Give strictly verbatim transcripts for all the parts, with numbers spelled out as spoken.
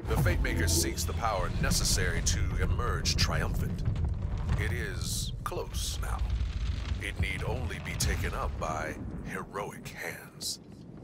The Fate Maker seeks the power necessary to emerge triumphant. It is close now. It need only be taken up by heroic hands.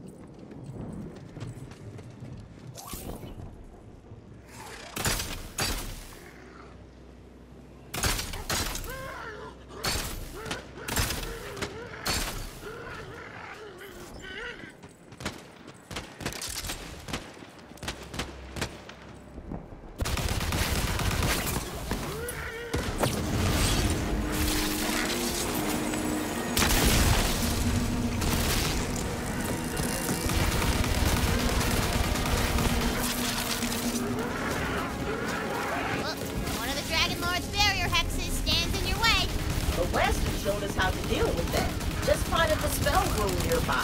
Showed us how to deal with that. Just find a dispel room nearby.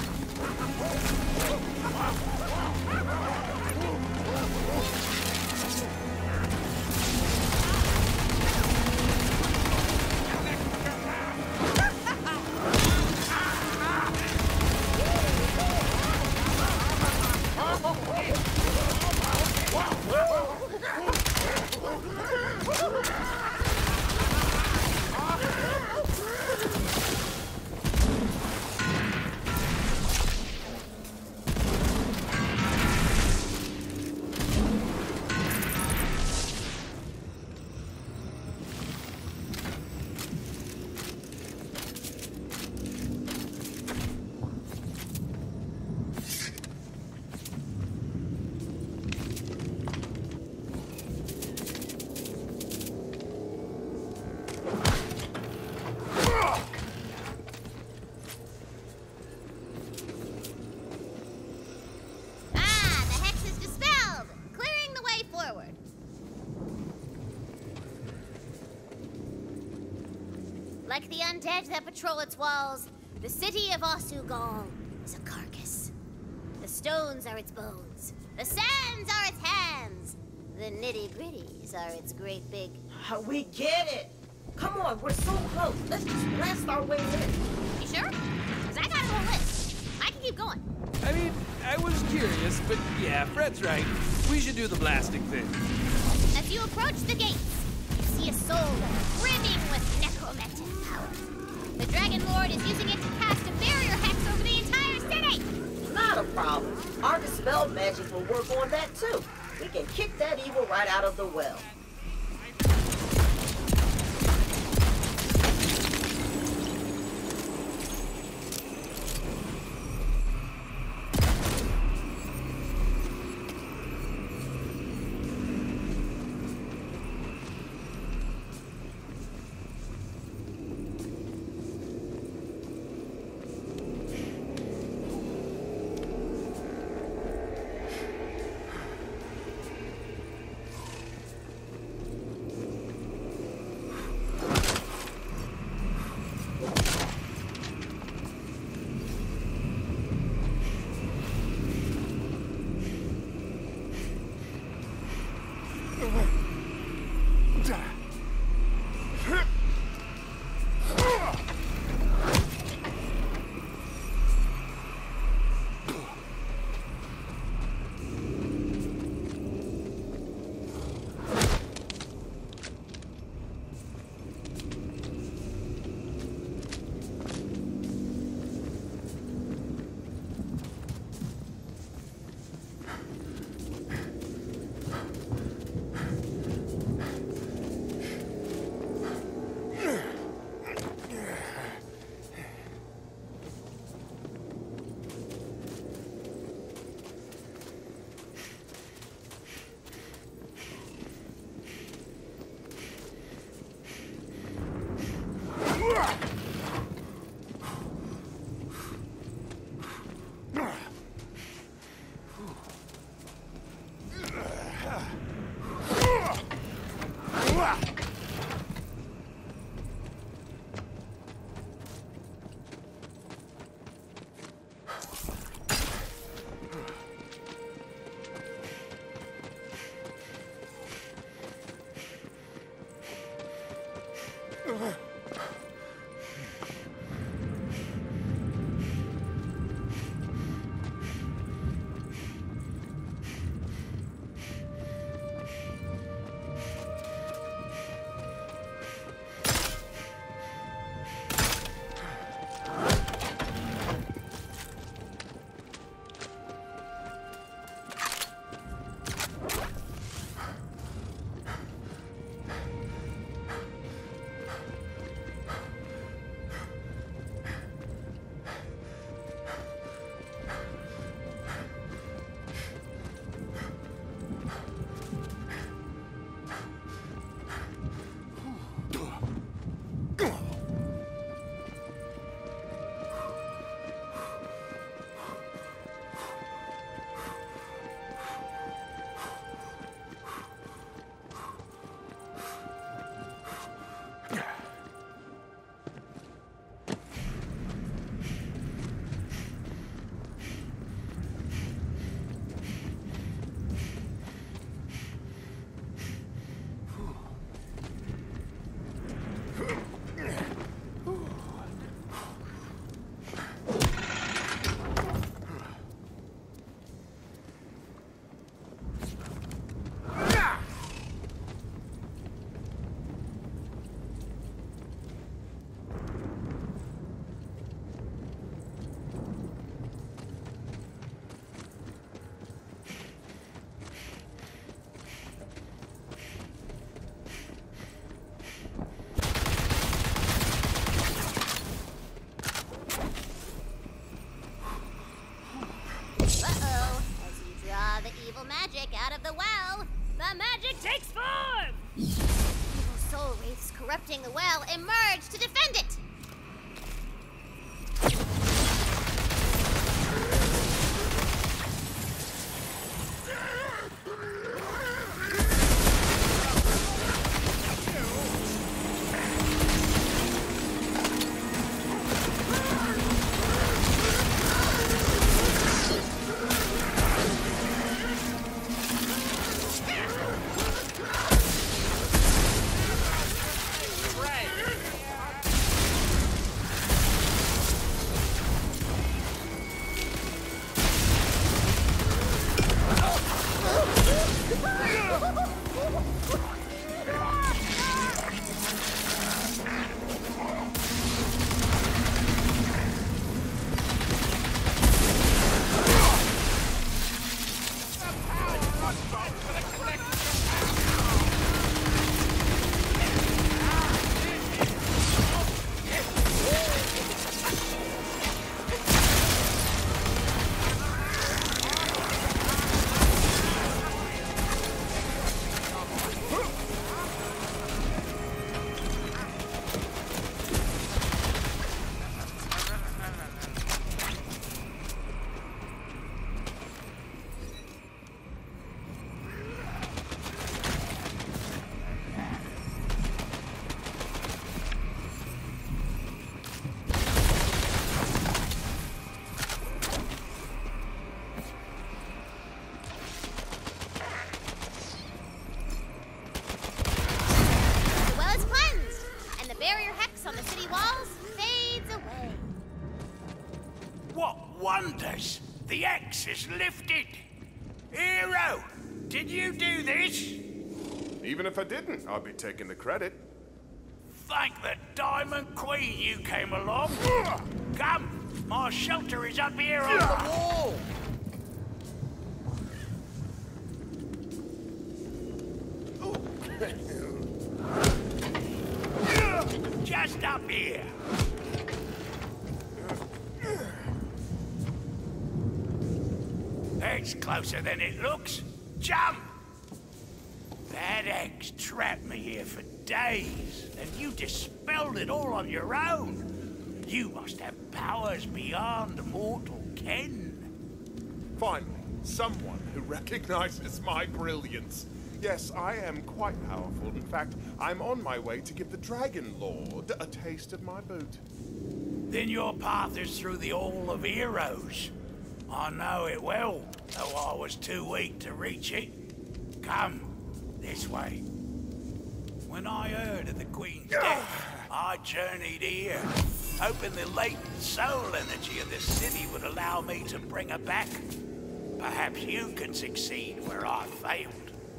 Like the undead that patrol its walls, the city of Osugal is a carcass. The stones are its bones. The sands are its hands. The nitty-gritties are its great big... Uh, we get it. Come on, we're so close. Let's just blast our way in. You sure? Because I got a whole list. I can keep going. I mean, I was curious, but yeah, Fred's right. We should do the blasting thing. As you approach the gates, you see a soul brimming with necromantic power. The Dragon Lord is using it to cast a barrier hex over the entire city! Not a problem. Our dispelled magic will work on that too. We can kick that evil right out of the well. magic out of the well, the magic takes form! Evil soul wraiths corrupting the well emerge to defend it! Wonders! The X is lifted! Hero! Did you do this? Even if I didn't, I'd be taking the credit. Thank the Diamond Queen you came along. Come! My shelter is up here on the wall! Just up here! It's closer than it looks. Jump! That X trapped me here for days, and you dispelled it all on your own. You must have powers beyond mortal ken. Finally, someone who recognizes my brilliance. Yes, I am quite powerful. In fact, I'm on my way to give the Dragon Lord a taste of my boot. Then your path is through the Hall of Heroes. I know it well, though I was too weak to reach it. Come, this way. When I heard of the Queen's death, I journeyed here, hoping the latent soul energy of this city would allow me to bring her back. Perhaps you can succeed where I failed.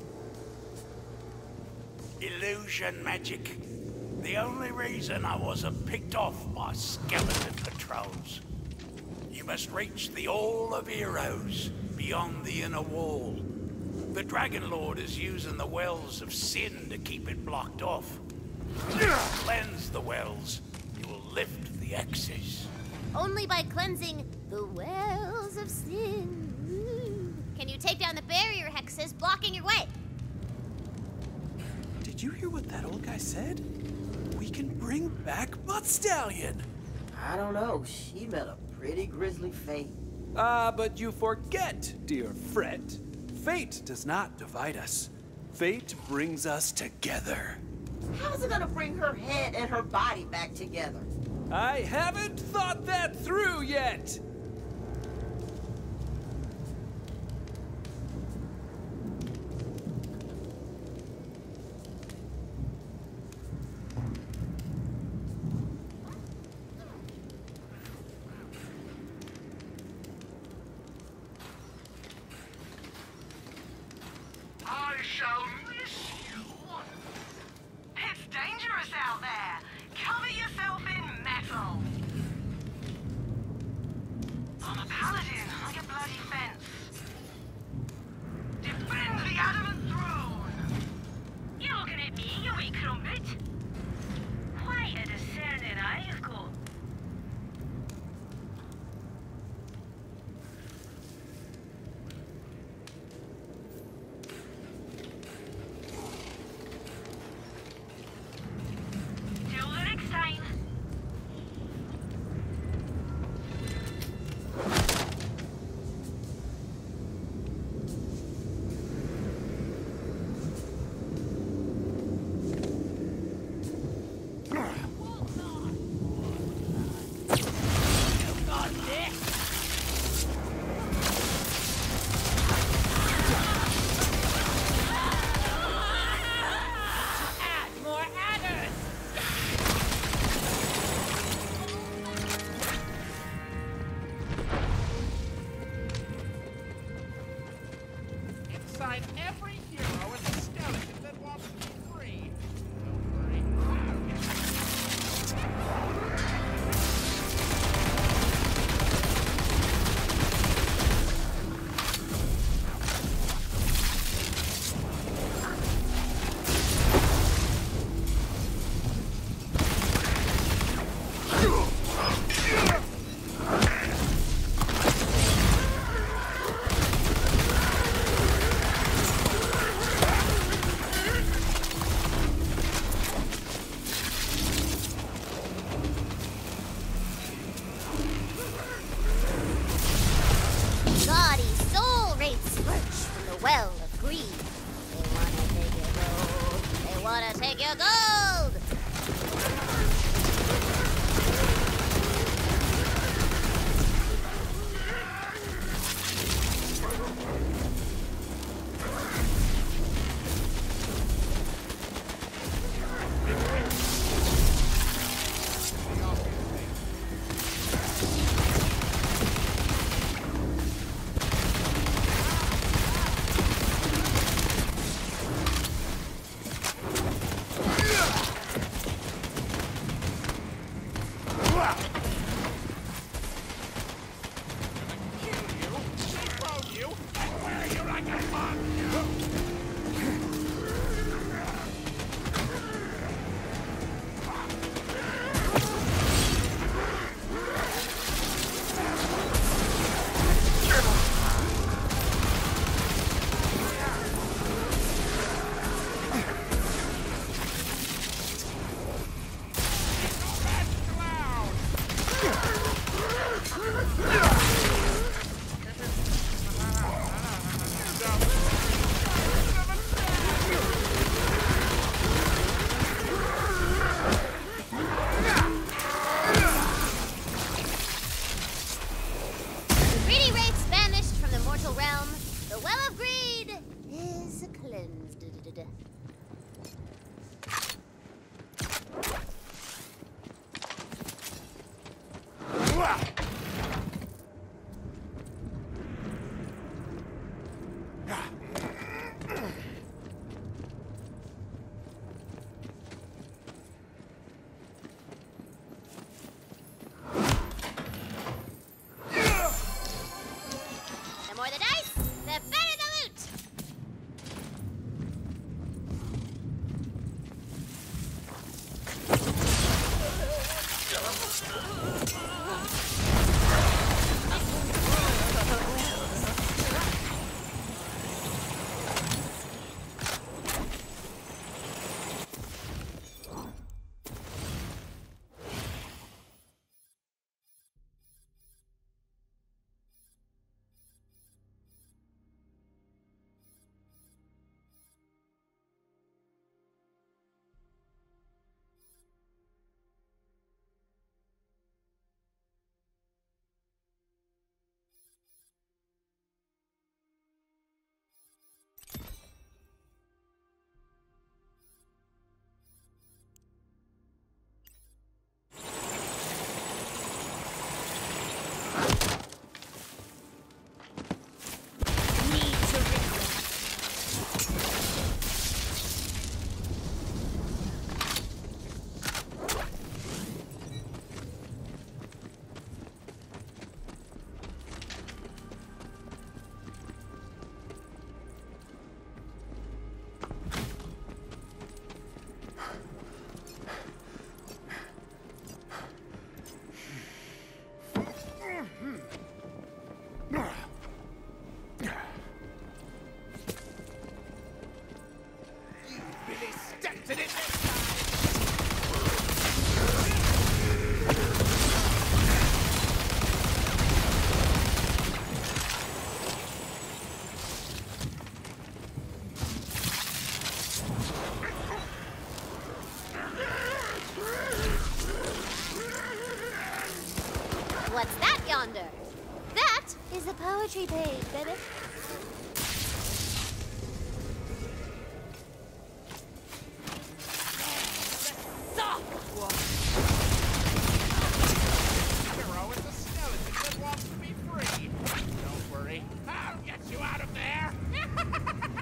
Illusion magic. The only reason I wasn't picked off by skeleton patrols. You must reach the Hall of Heroes, beyond the inner wall. The Dragon Lord is using the wells of sin to keep it blocked off. If you cleanse the wells, you will lift the X's. Only by cleansing the wells of sin. Ooh. Can you take down the barrier hexes blocking your way? Did you hear what that old guy said? We can bring back Butt Stallion. I don't know. She met a pretty grisly fate. Ah, but you forget, dear Fred. Fate does not divide us. Fate brings us together. How's it gonna bring her head and her body back together? I haven't thought that through yet. I shall miss you. It's dangerous out there. Cover yourself in metal. I'm a paladin, like a bloody fence. Defend the adamant throne. You're looking at me, you wee crumpet. Quite a discerning eye you've got. Inside every hero is a skeleton that wants to be free. Don't worry, I'll get Gaudy soul rates splurge from the well of greed. They wanna take your gold. They wanna take your gold. Greedy rates banished from the mortal realm. The well of greed is cleansed. The more the dice, the better the loot. What's that yonder? That is the poetry page, baby. Hero is a skeleton that wants to be free. Don't worry, I'll get you out of there.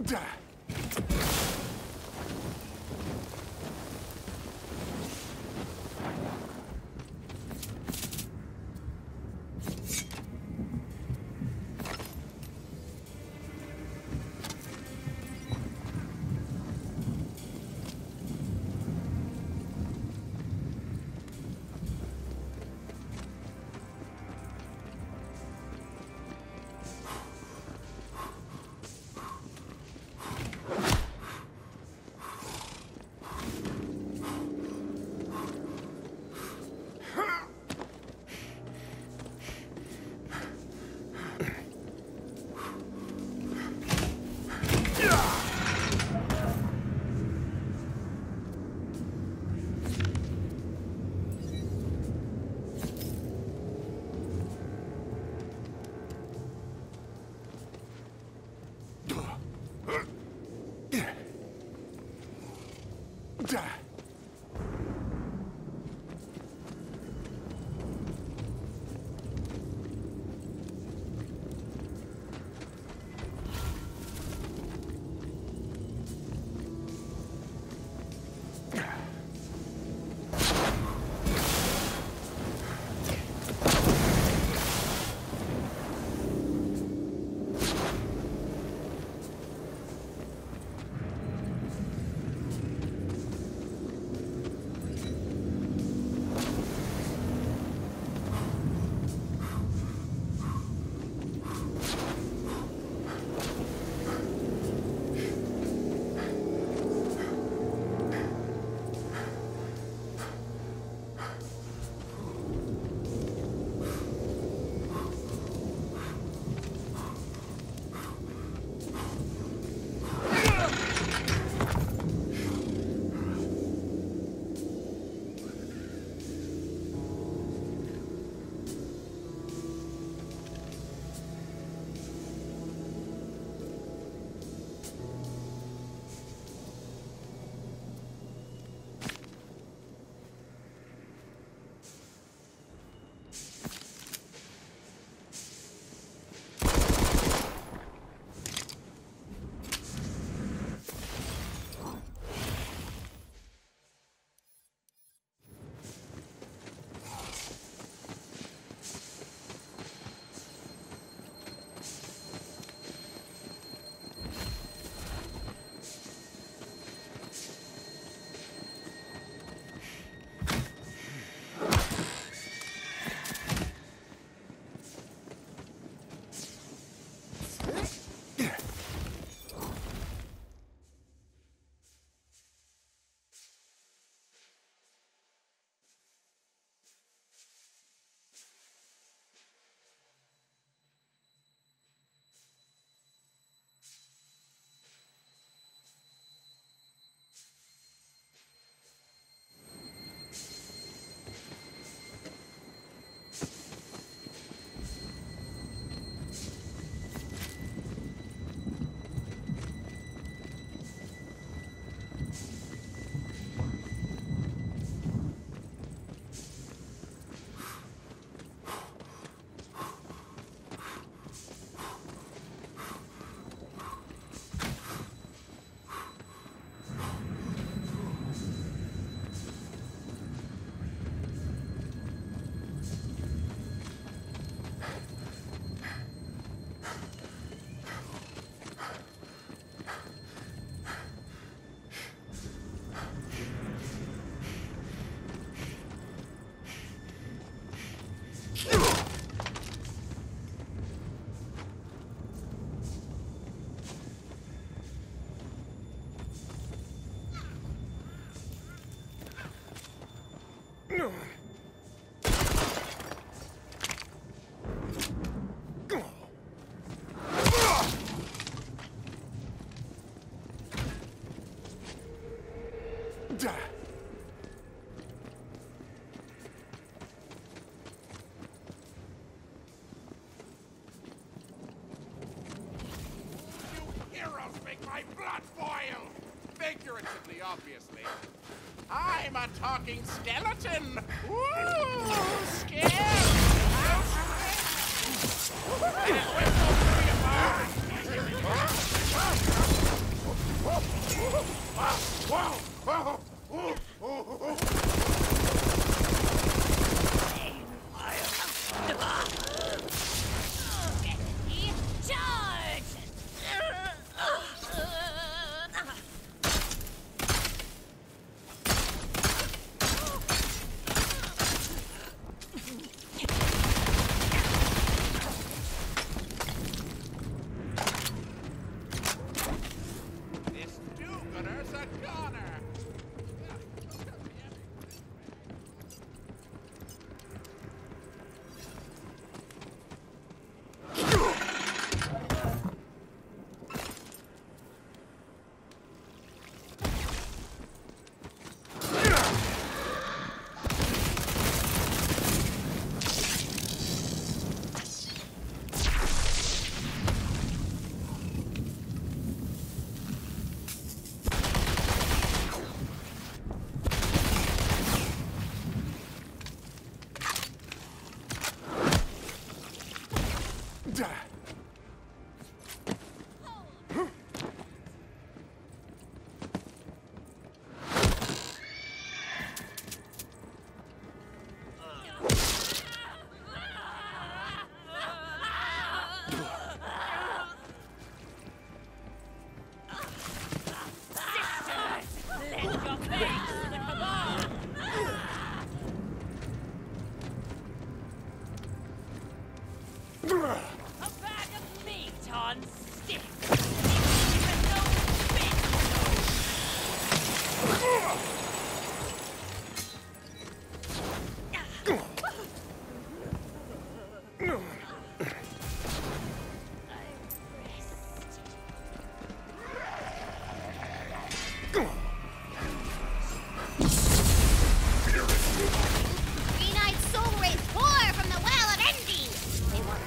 Figuratively, obviously. I'm a talking skeleton! Woo! Scared! Out! And whistle through your bones! on sticks. Even though Green-eyed soul rays pour from the well of envy. They want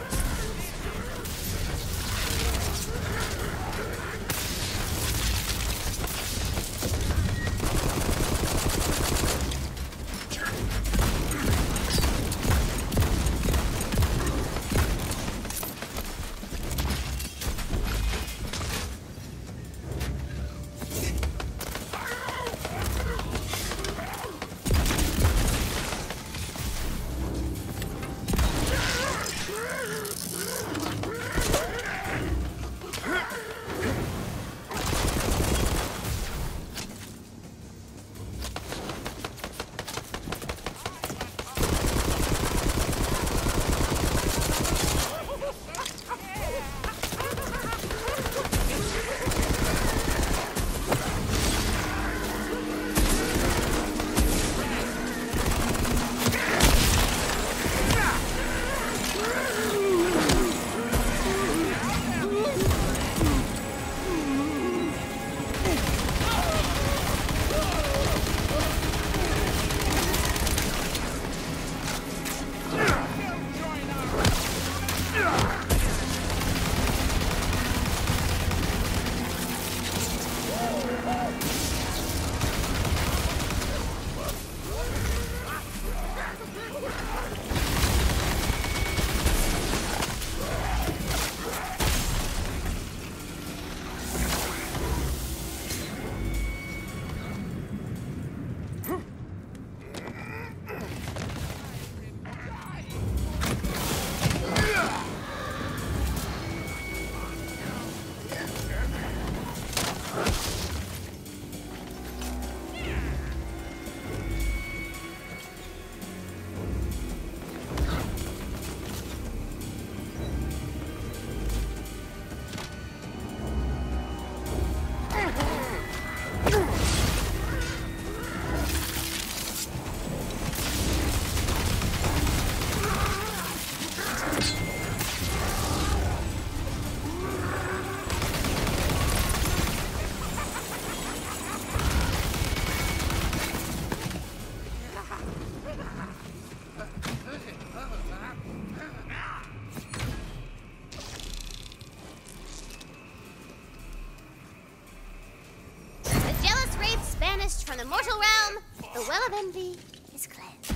from the mortal realm, the well of envy is cleansed.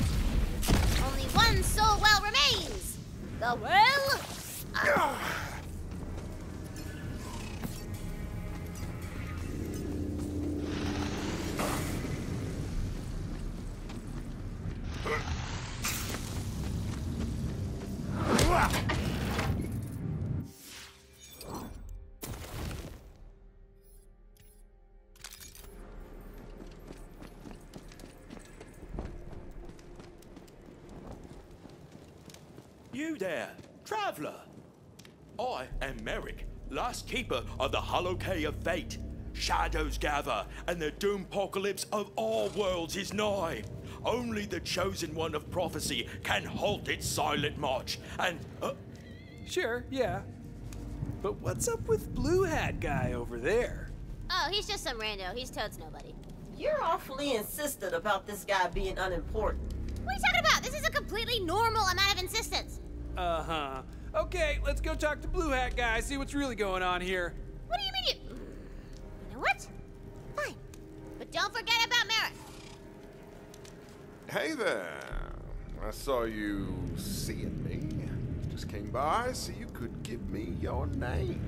Only one soul well remains. The well of... You there, traveler. I am Merrick, last keeper of the hollow key of fate. Shadows gather, and the doom-pocalypse of all worlds is nigh. Only the chosen one of prophecy can halt its silent march, and... Uh, Sure, yeah. But what's up with Blue Hat guy over there? Oh, he's just some rando. He's totes nobody. You're awfully insistent about this guy being unimportant. What are you talking about? This is a completely normal amount of insistence. Uh-huh. Okay, let's go talk to Blue Hat guy, see what's really going on here. What do you mean you... You know what? Fine. But don't forget about Merrick. Hey there. I saw you seeing me. Just came by so you could give me your name.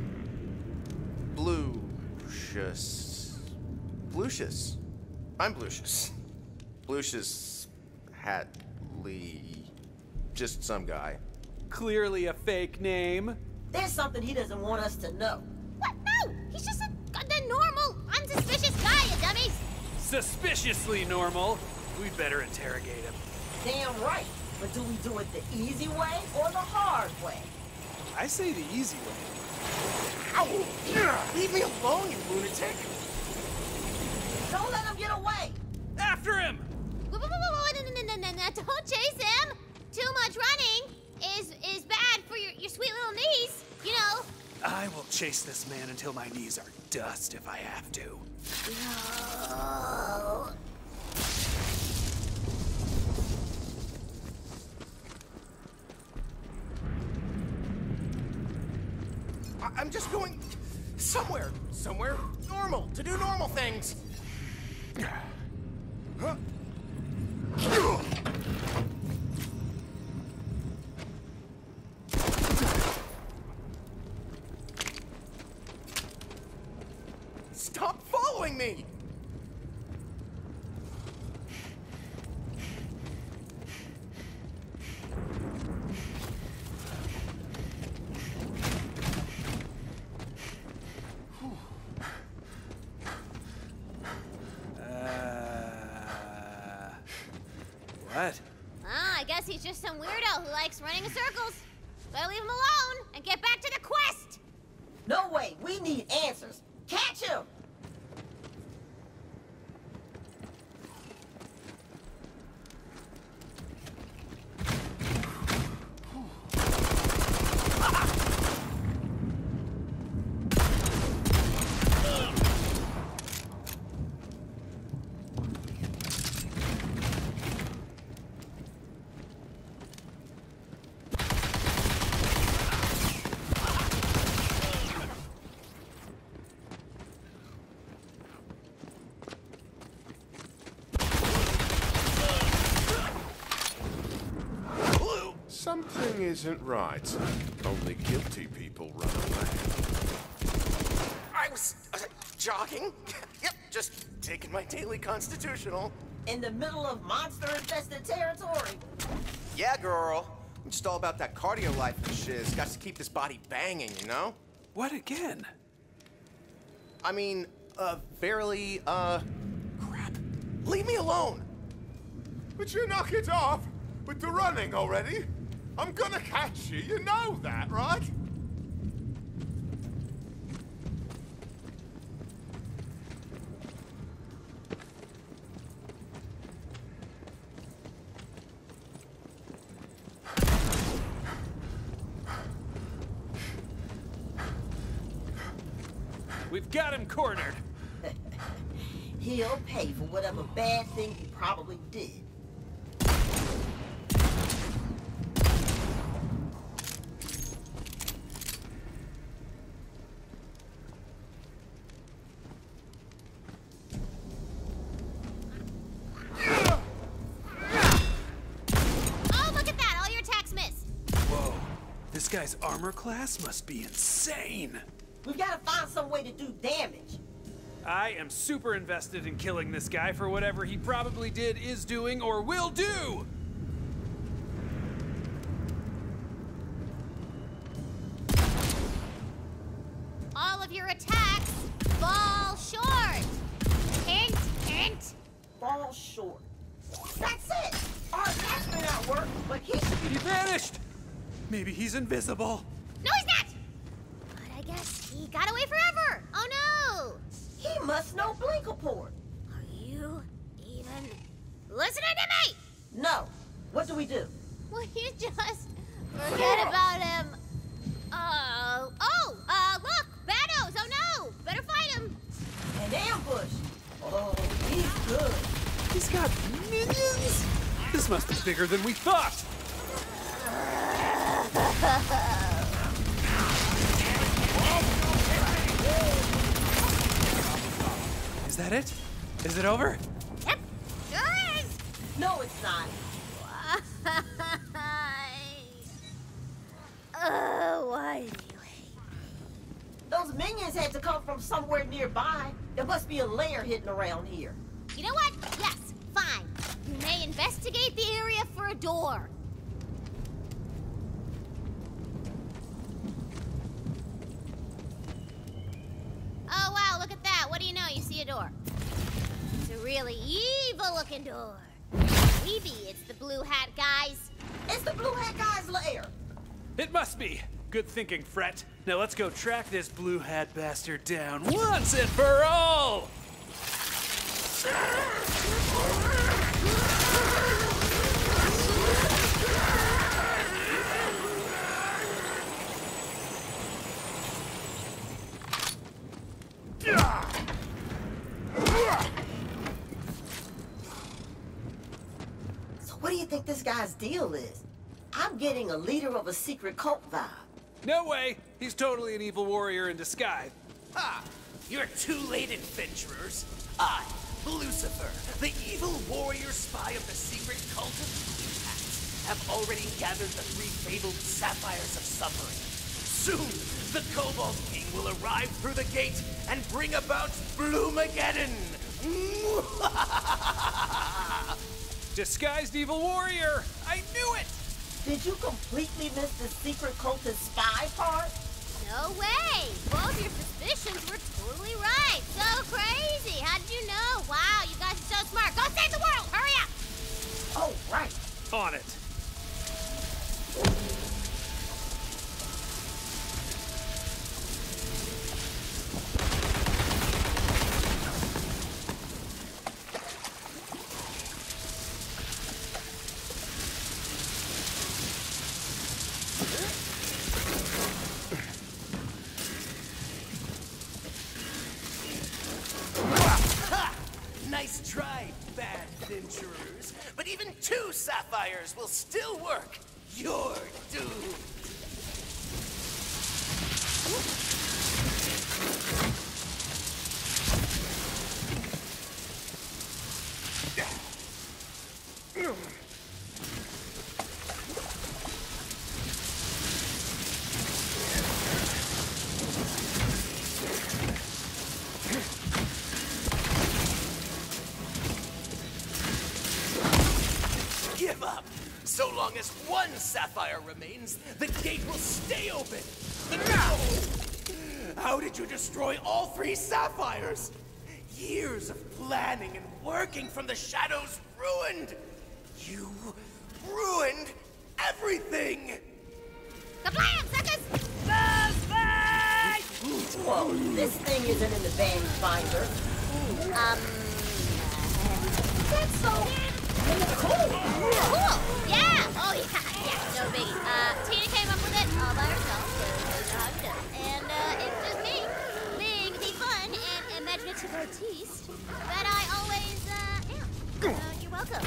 Blucius. Blucius. I'm Blucius. Blucius Hatley. Just some guy. Clearly a fake name. There's something he doesn't want us to know. What? No! He's just a, a normal, unsuspicious guy, you dummies! Suspiciously normal. We'd better interrogate him. Damn right. But do we do it the easy way or the hard way? I say the easy way. Ow! Leave me alone, you lunatic! Don't let him get away! After him! Whoa, whoa, whoa, whoa, no, no, no, no, no, don't chase him! Too much running is is bad for your, your sweet little knees, you know. I will chase this man until my knees are dust if I have to. No. I- I'm just going somewhere, somewhere normal, to do normal things. Huh? Stop following me! What? Ah, I guess he's just some weirdo who likes running in circles. Better leave him alone and get back to the quest. No way, we need answers. Catch him! Something isn't right. Only guilty people run away. I was uh, jogging. Yep, just taking my daily constitutional. In the middle of monster-infested territory. Yeah, girl. I'm just all about that cardio life and shiz. Got to keep this body banging, you know? What again? I mean, uh, verily, uh, crap. Leave me alone. Would you knock it off with the running already? I'm gonna catch you, you know that, right? We've got him cornered. He'll pay for whatever bad thing he probably did. This guy's armor class must be insane. We've got to find some way to do damage. I am super invested in killing this guy for whatever he probably did, is doing, or will do! All of your attacks fall short. Hint, hint. Fall short. That's it! Our attacks may not work, but he should He be... vanished! Maybe he's invisible. No, he's not! But I guess he got away forever. Oh, no! He must know Blinkleport. Are you even listening to me? No. What do we do? Will you just forget about him? Oh, oh, uh, look, Banos, oh no! Better fight him! An ambush. Oh, he's good. He's got minions? This must be bigger than we thought. Is that it? Is it over? Yep, sure is! No, it's not. Why? Oh, why do you hate me? Those minions had to come from somewhere nearby. There must be a lair hidden around here. You know what? Yes, fine. You may investigate the area for a door. Oh, wow, look at that. What do you know? You see a door. It's a really evil-looking door. Maybe it's the Blue Hat guys. It's the Blue Hat guy's lair. It must be. Good thinking, Fret. Now let's go track this blue hat bastard down once and for all! So what do you think this guy's deal is? I'm getting a leader of a secret cult vibe. No way! He's totally an evil warrior in disguise. Ha! You're too late, adventurers. I, Lucifer, the evil warrior spy of the secret cult of Blue Hats, have already gathered the three fabled sapphires of suffering. Soon, the Cobalt King will arrive through the gate and bring about Bloomageddon! Disguised evil warrior! I knew it! Did you completely miss the secret cultist spy part? No way! Both your suspicions were totally right. So crazy. How did you know? Wow, you guys are so smart. Go save the world! Hurry up! Oh, right. On it. Nice try, bad adventurers. But even two sapphires will still work. You're doomed. Give up! So long as one sapphire remains, the gate will stay open! No! How did you destroy all three sapphires? Years of planning and working from the shadows ruined! You ruined everything! Kablam, suckers! Whoa, this thing isn't in the band finder. Um... That's so cool. Cool! Yeah! Oh, yeah, yeah, no biggie. Uh, Tina came up with it all by herself, so how you doing? And, uh, it's just me, being the fun and imaginative artiste that I always, uh, am. So, you're welcome.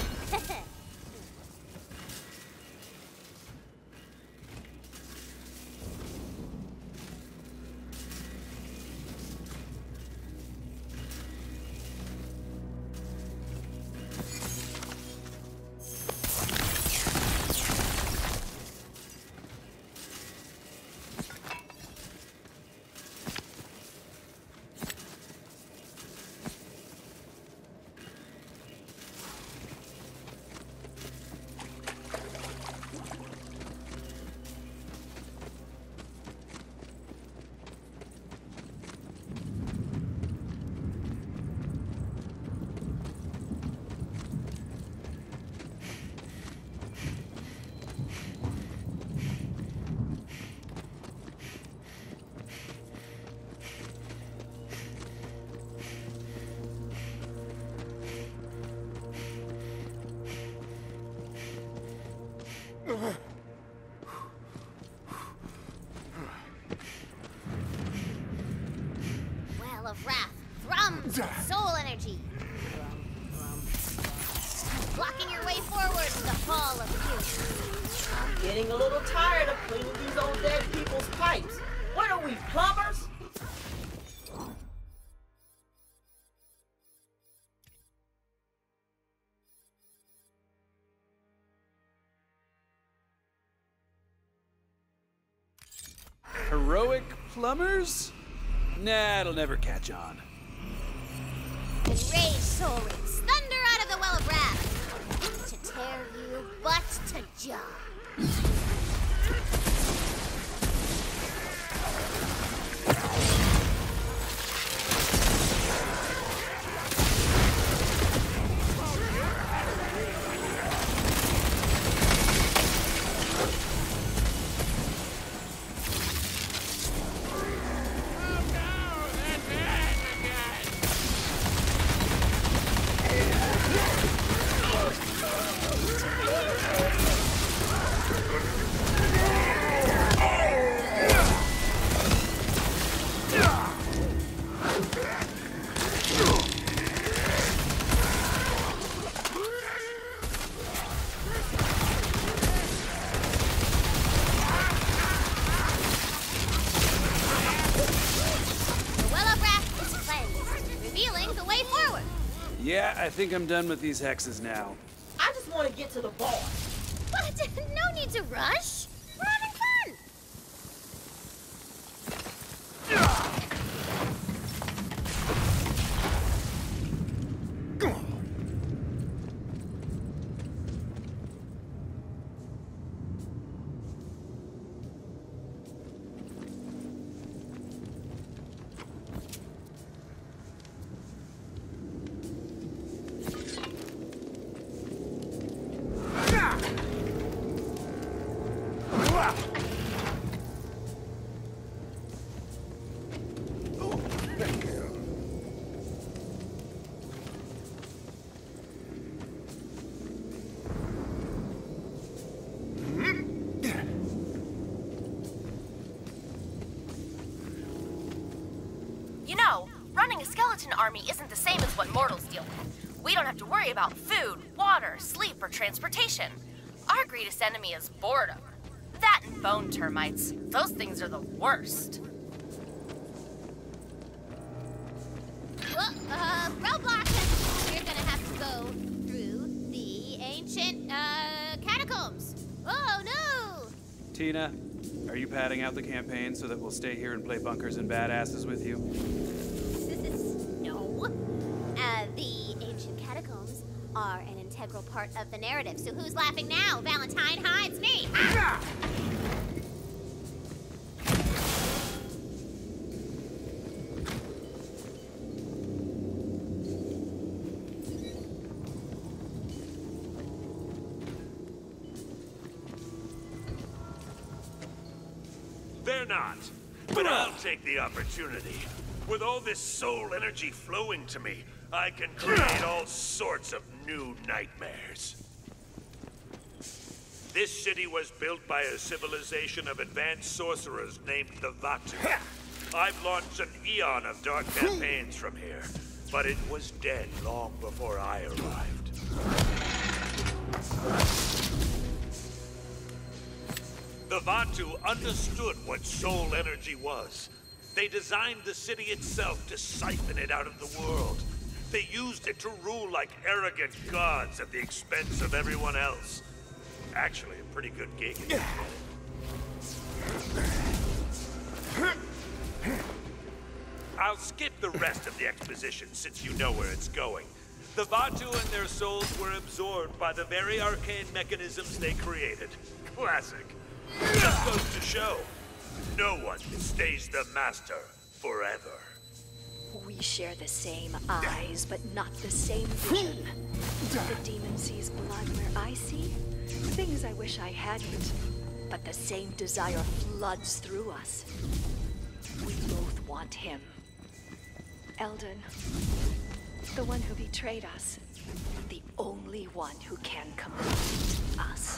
Well of wrath thrums with soul energy. Blocking your way forward to the fall of youth. I'm getting a little tired of cleaning these old dead people's pipes. What are we, plumbers? Heroic plumbers? Nah, it'll never catch on. Enraged soul rings thunder out of the well of wrath to tear you butt to jar. Yeah, I think I'm done with these hexes now. I just want to get to the bar. What? No need to rush. We're having fun. You know, running a skeleton army isn't the same as what mortals deal with. We don't have to worry about food, water, sleep, or transportation. Our greatest enemy is boredom. That and bone termites. Those things are the worst. Well, uh, roadblock. You're gonna have to go through the ancient, uh, catacombs. Oh, no! Tina, are you padding out the campaign so that we'll stay here and play bunkers and badasses with you? No. Uh, the ancient catacombs are an integral part of the narrative. So who's laughing now? Valentine? Hi, it's me. Ah! They're not. But I'll take the opportunity. With all this soul energy flowing to me, I can create all sorts of new nightmares. This city was built by a civilization of advanced sorcerers named the Vatu. I've launched an eon of dark campaigns from here, but it was dead long before I arrived. The Vatu understood what soul energy was. They designed the city itself to siphon it out of the world. They used it to rule like arrogant gods at the expense of everyone else. Actually, a pretty good gig. I'll skip the rest of the exposition since you know where it's going. The Vatu and their souls were absorbed by the very arcane mechanisms they created. Classic. Just goes to show, no one stays the master forever. We share the same eyes, but not the same vision. The demon sees blood where I see things I wish I hadn't, but the same desire floods through us. We both want him. Eldon, the one who betrayed us, the only one who can complete us.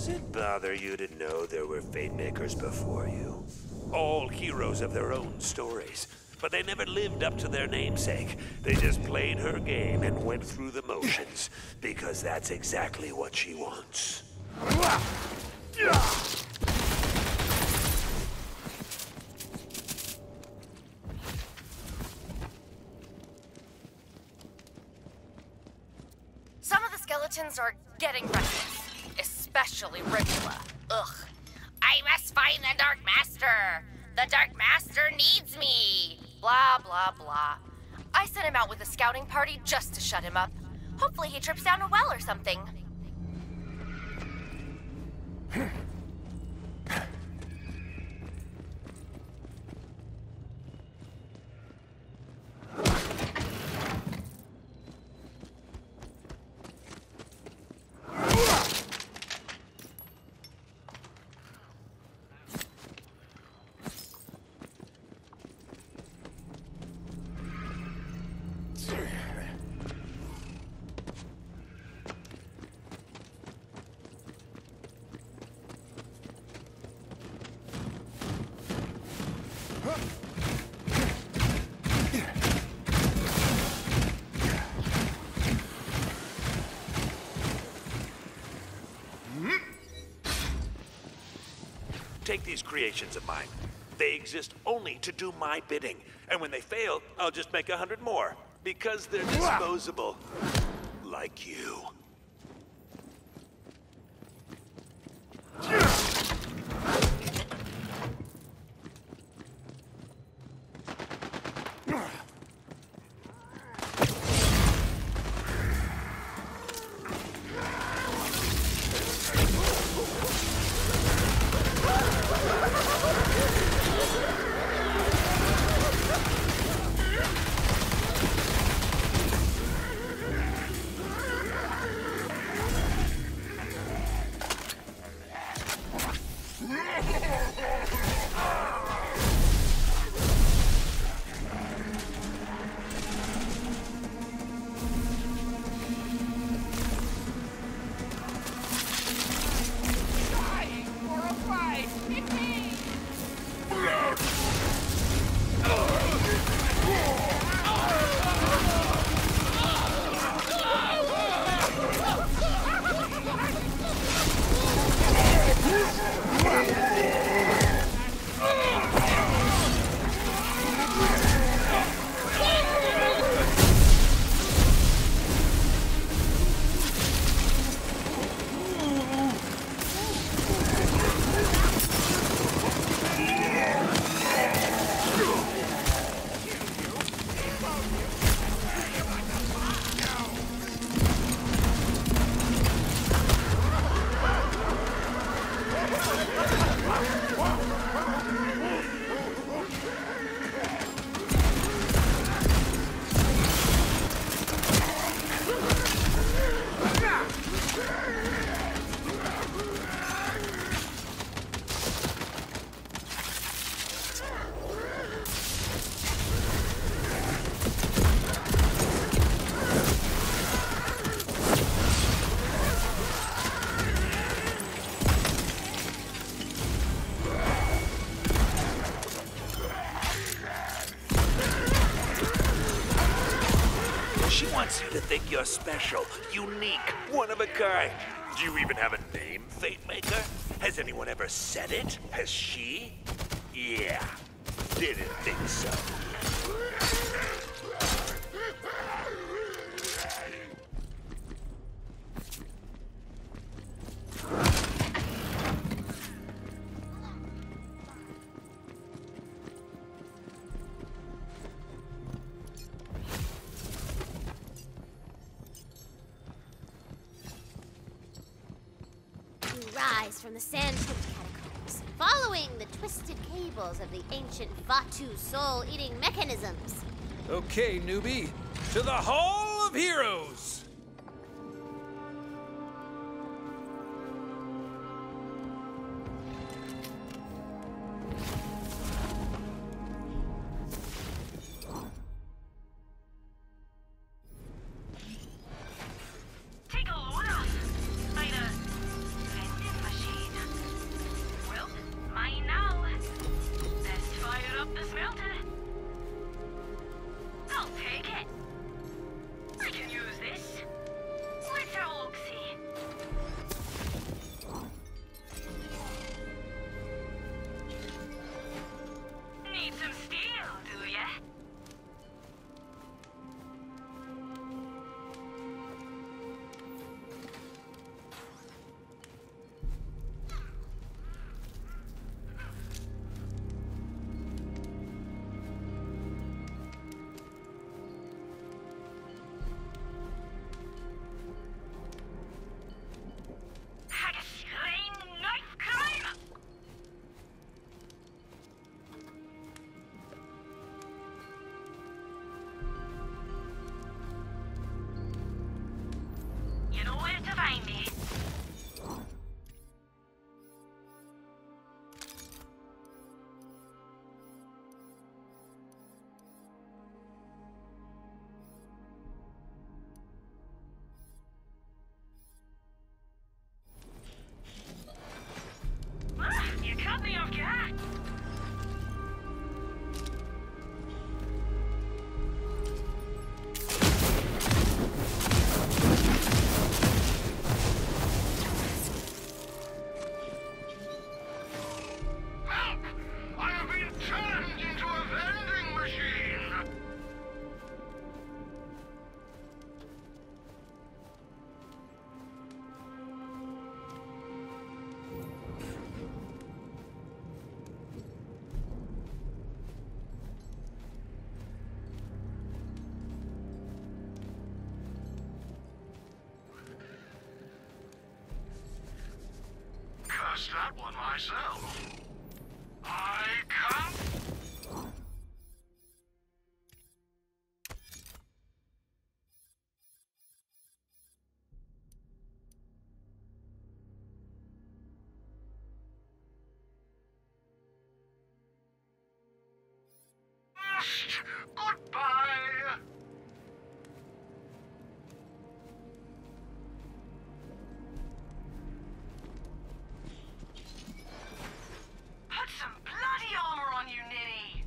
Does it bother you to know there were fate makers before you? All heroes of their own stories. But they never lived up to their namesake. They just played her game and went through the motions. Because that's exactly what she wants. Some of the skeletons are getting restless, especially Ribula. Ugh. I must find the Dark Master. The Dark Master needs me. Blah, blah, blah. I sent him out with a scouting party just to shut him up. Hopefully he trips down a well or something. Take these creations of mine. They exist only to do my bidding. And when they fail, I'll just make a hundred more. Because they're disposable. Like you. To think you're special, unique, one of a kind. Do you even have a name, Fate Maker? Has anyone ever said it? Has she? Yeah, didn't think so. From the sand-tipped catacombs, following the twisted cables of the ancient Vatu soul-eating mechanisms. Okay, newbie, to the Hall of Heroes! Take a load off. Either friendly know where to find me. Ah, you cut me off guard. I have been turned into a vending machine! Cursed that one myself. I come. Goodbye. Put some bloody armor on you, Ninny.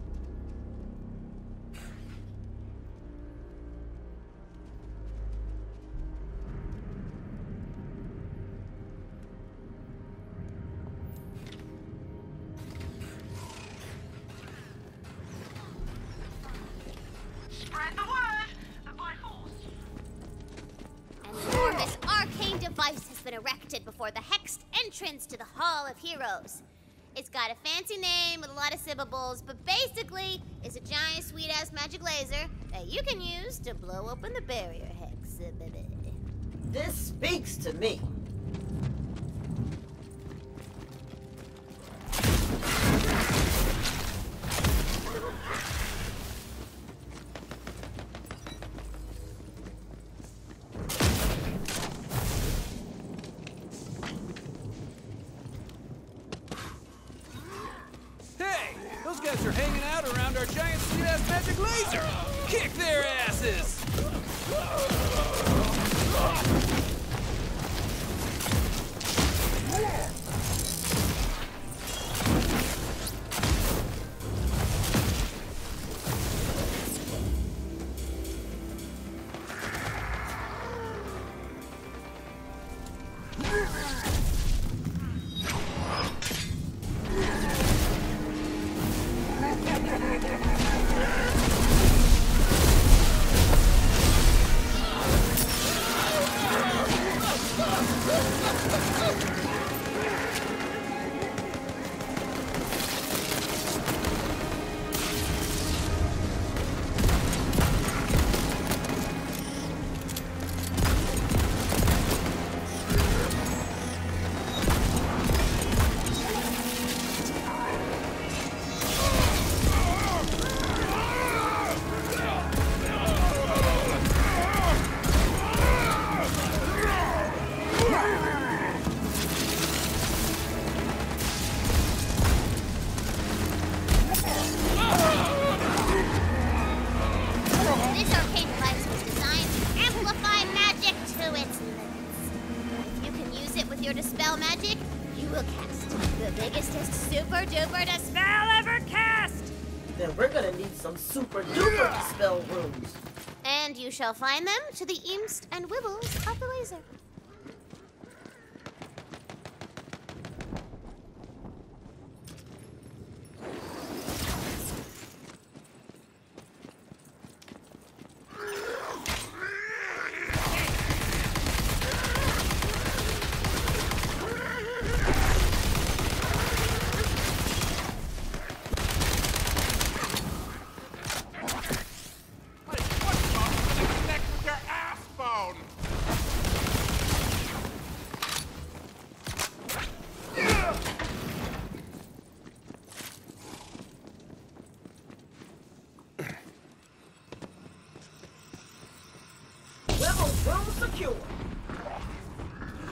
Spread the word by force. An enormous arcane device has been erected before the hexed entrance to the Hall of Heroes. It's got a fancy name with a lot of syllables, but basically, it's a giant sweet-ass magic laser that you can use to blow open the barrier hex. This speaks to me. Hey, those guys are hanging out around our giant sweet-ass magic laser. Kick their asses! This arcane device was designed to amplify magic to its limits. If you can use it with your dispel magic, you will cast the biggest super duper dispel ever cast! Then we're gonna need some super duper dispel rooms. And you shall find them to the east and wibbles of the laser. Level room secure.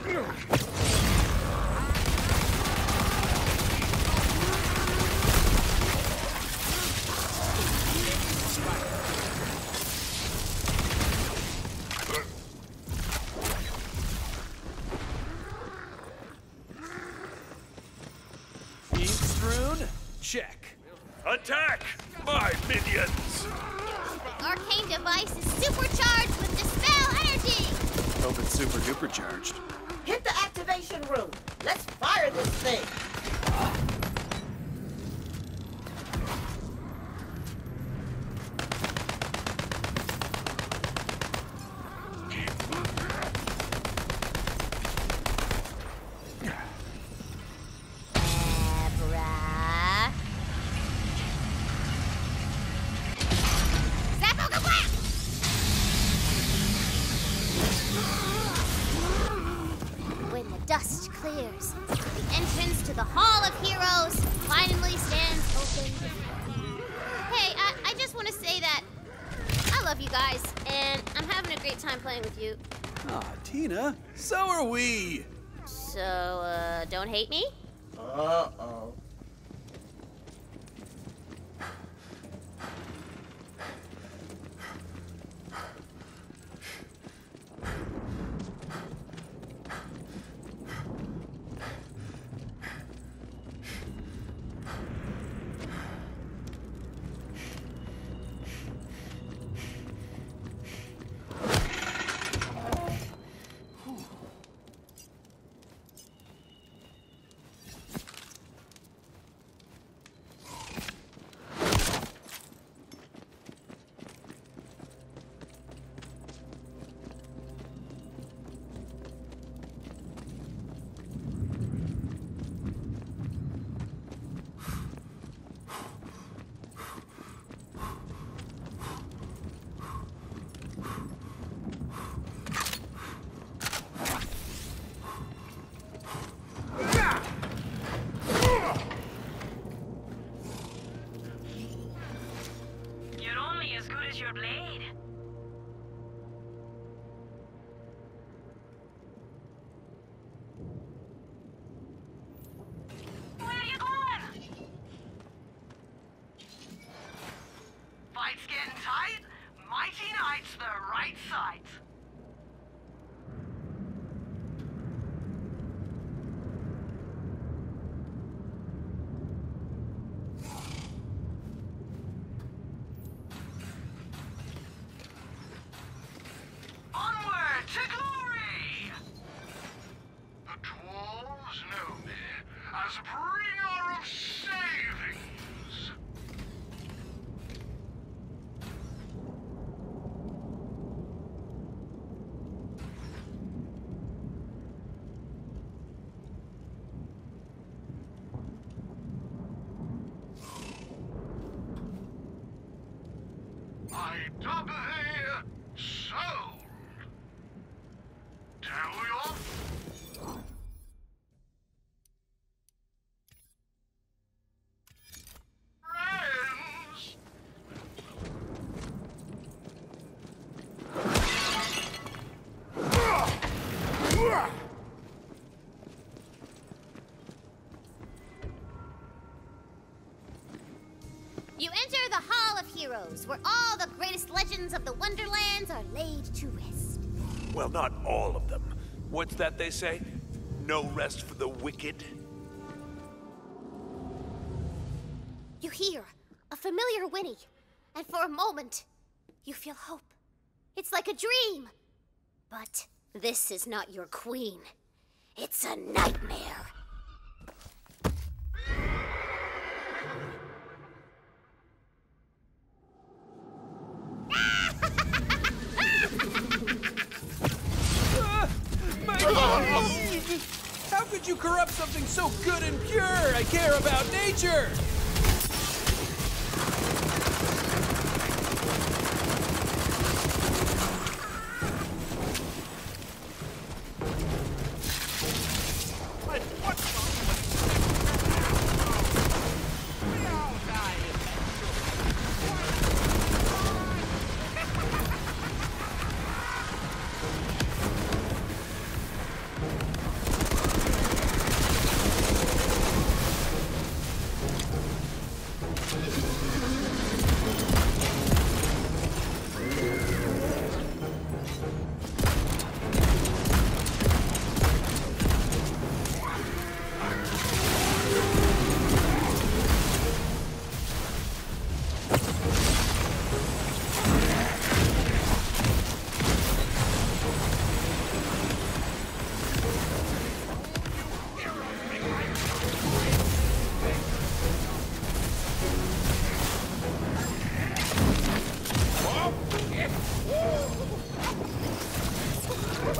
Check. Attack, my minions! Arcane device is supercharged with dispel energy! Hope it's super duper charged. Hit the activation room. Let's fire this thing. Dust clears. The entrance to the Hall of Heroes finally stands open. Hey, I, I just want to say that I love you guys, and I'm having a great time playing with you. Aw, Tina, so are we. So, uh, don't hate me? Uh-oh. Your blade. Where are you going? Fight's getting tight. Mighty Knight's the right sight. I dug here, sold. Tell your friends. You enter the Hall of Heroes, where all the greatest legends of the Wonderlands are laid to rest. Well, not all of them. What's that they say? No rest for the wicked? You hear a familiar whinny, and for a moment, you feel hope. It's like a dream. But this is not your queen. It's a nightmare. How could you corrupt something so good and pure? I care about nature!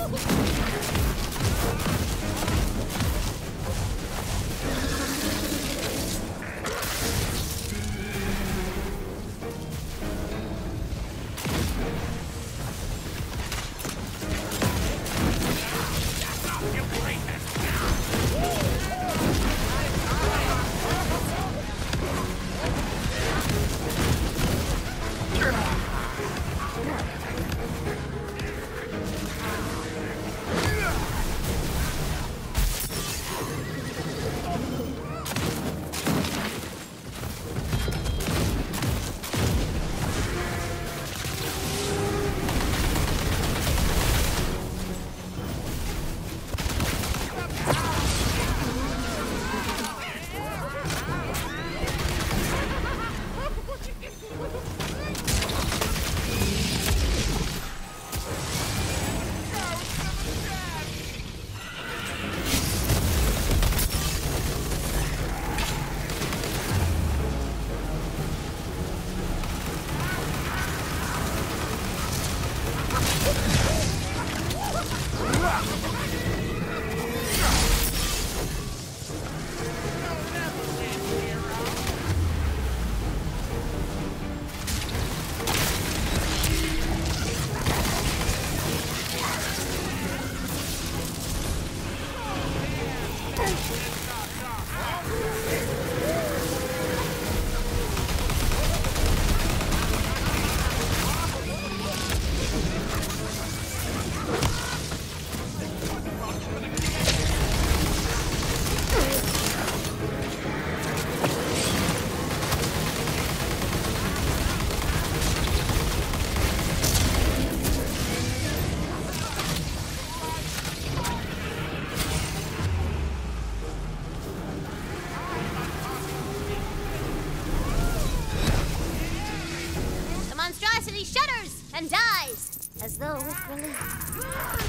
and dies, as though with relief.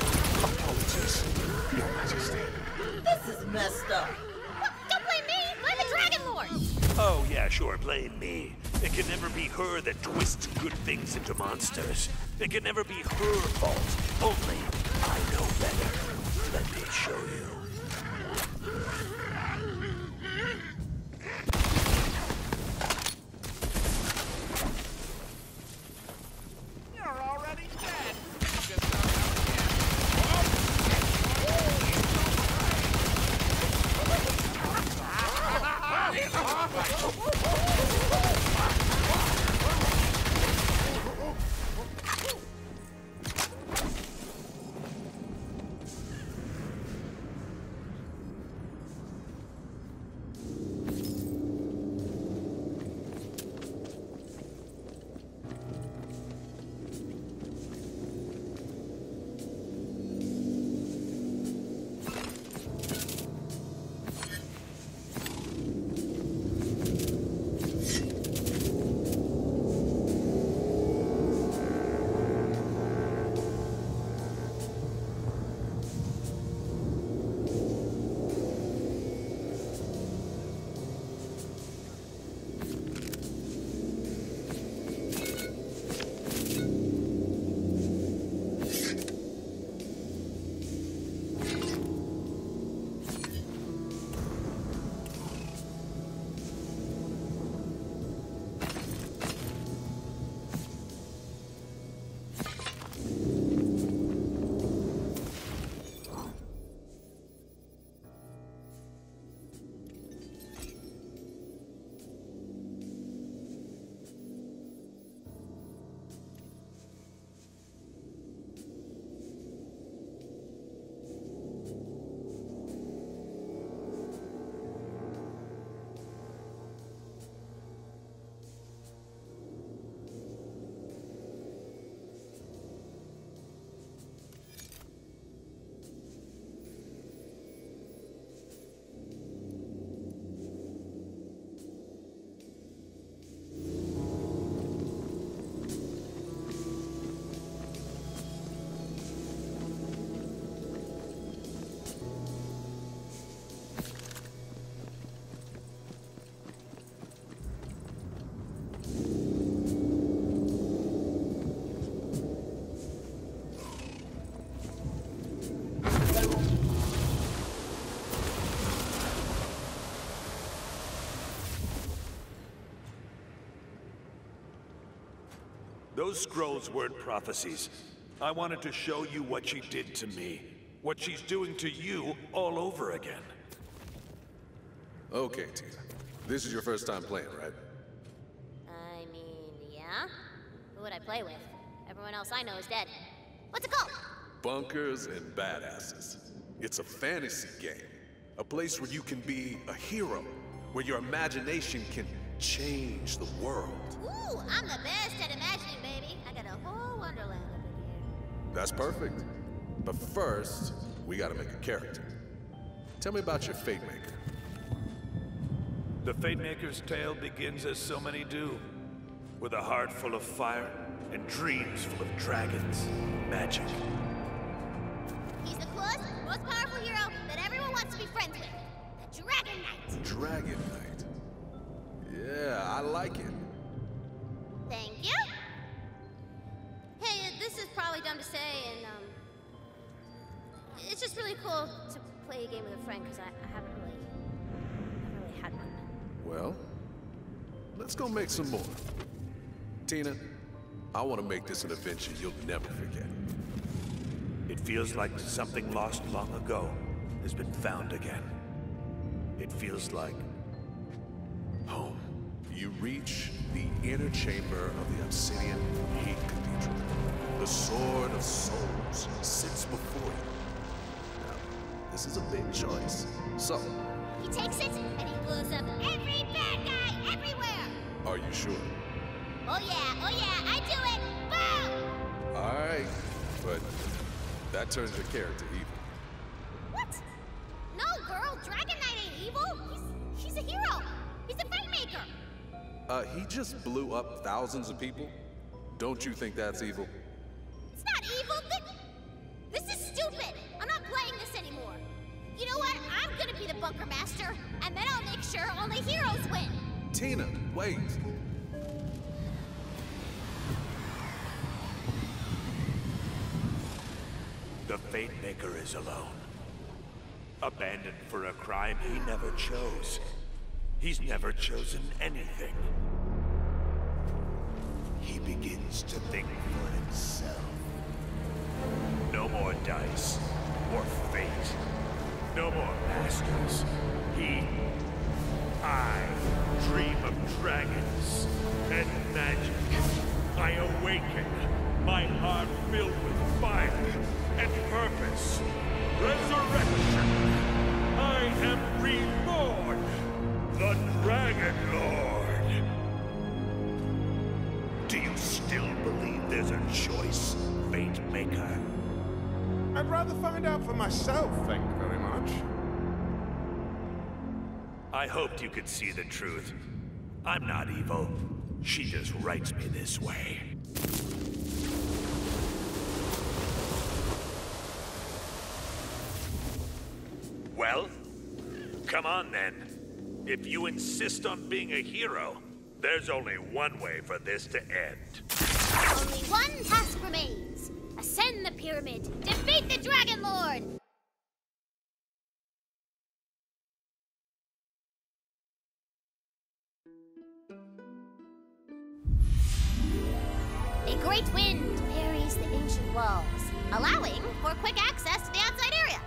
Apologies, Your Majesty. This is messed up. What? Don't blame me! I'm the Dragon Lord! Oh, yeah, sure, blame me. It can never be her that twists good things into monsters. It can never be her fault. Only I know better. Let me show you. You're already dead. Just don't Those scrolls weren't prophecies. I wanted to show you what she did to me. What she's doing to you all over again. Okay, Tina. This is your first time playing, right? I mean, yeah? Who would I play with? Everyone else I know is dead. What's it called? Bunkers and Badasses. It's a fantasy game. A place where you can be a hero. Where your imagination can change the world. Ooh, I'm the best at imagining, baby. I got a whole Wonderland up in here. That's perfect. But first, we gotta make a character. Tell me about your Fate Maker. The Fate Maker's tale begins as so many do. With a heart full of fire and dreams full of dragons and magic. He's the coolest, most powerful hero that everyone wants to be friends with. The Dragon Knight. Dragon Knight. Yeah, I like it. Thank you. Hey, uh, this is probably dumb to say, and um, it's just really cool to play a game with a friend because I, I haven't really, haven't really had one. Well, let's go make some more. Tina, I want to make this an adventure you'll never forget. It feels like something lost long ago has been found again. It feels like home. You reach the inner chamber of the Obsidian Heat Cathedral. The Sword of Souls sits before you. Now, this is a big choice. So, He takes it and he blows up every bad guy everywhere. are you sure? Oh yeah, oh yeah, I do it. Boom! All right, but that turns your character evil. What? No, girl, Dragon Knight ain't evil. He's he's a hero. He's a Fate Maker. Uh, he just blew up thousands of people. Don't you think that's evil? It's not evil. This, this is stupid. I'm not playing this anymore. You know what? I'm gonna be the bunker master, and then I'll make sure only heroes win. Tina, wait. The Fate Maker is alone. Abandoned for a crime he never chose. He's never chosen anything. He begins to think for himself. No more dice or fate. No more masters. He... I dream of dragons and magic. I awaken, my heart filled with fire and purpose. Resurrection. I am reborn, the Dragon Lord. Do you still believe there's a choice, Fate Maker? I'd rather find out for myself, thank you very much. I hoped you could see the truth. I'm not evil. She just writes me this way. Well, come on then. If you insist on being a hero, there's only one way for this to end. Only one task remains. Ascend the pyramid. Defeat the Dragon Lord. A great wind buries the ancient walls, allowing for quick access to the outside area.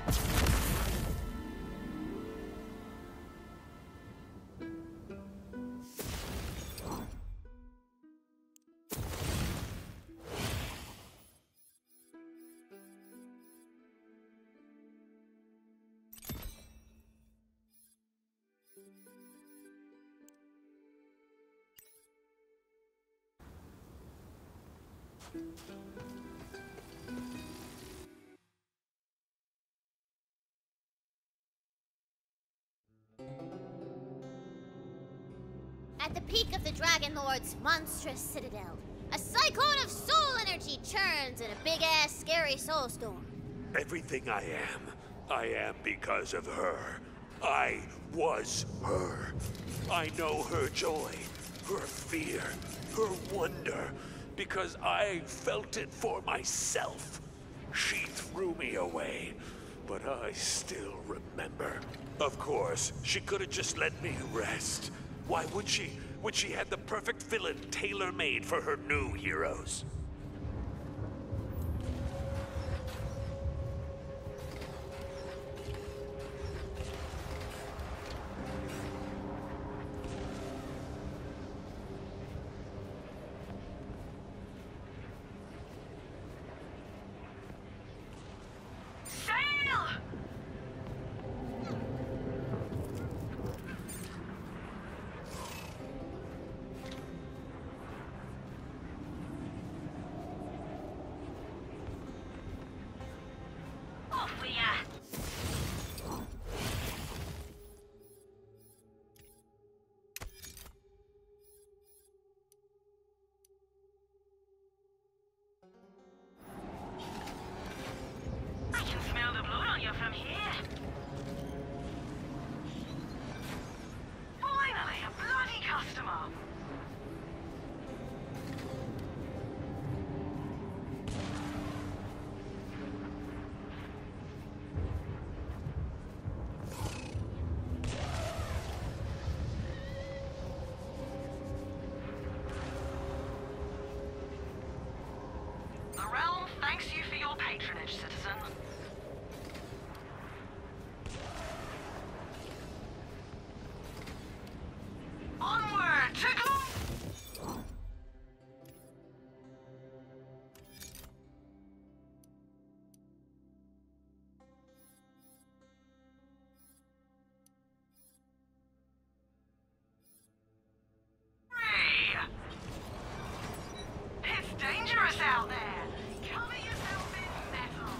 At the peak of the Dragon Lord's monstrous citadel, a cyclone of soul energy churns in a big-ass scary soul storm. Everything I am, I am because of her. I was her. I know her joy, her fear, her wonder, because I felt it for myself. She threw me away, but I still remember. Of course, she could have just let me rest. Why would she? which she had the perfect villain tailor-made for her new heroes. Thanks you for your patronage, citizen. Onward to glory! It's dangerous out there. Cover yourself in metal.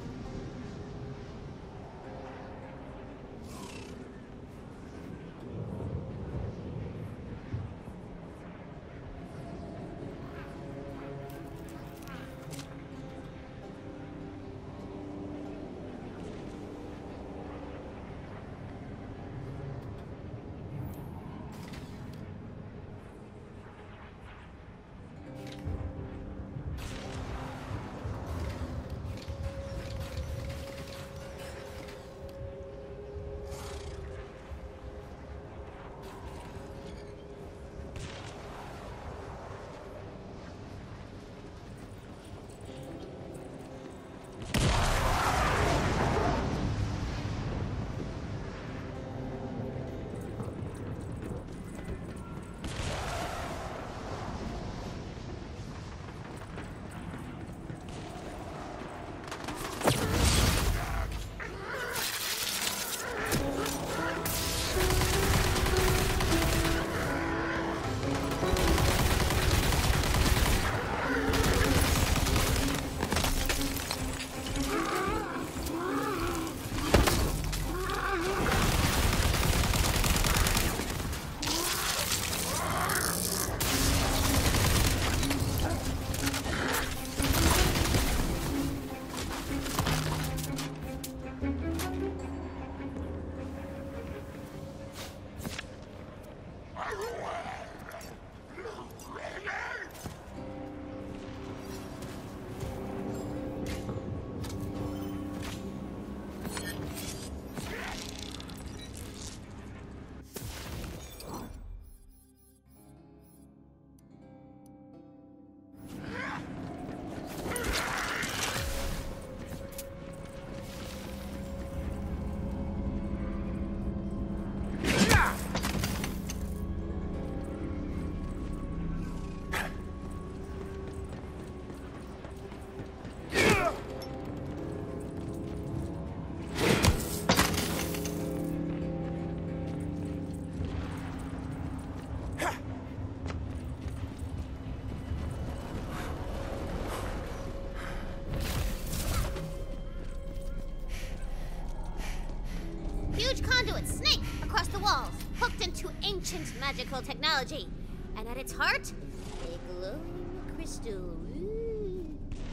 Huge conduit snake across the walls, hooked into ancient magical technology. And at its heart, a glowing crystal. Ooh.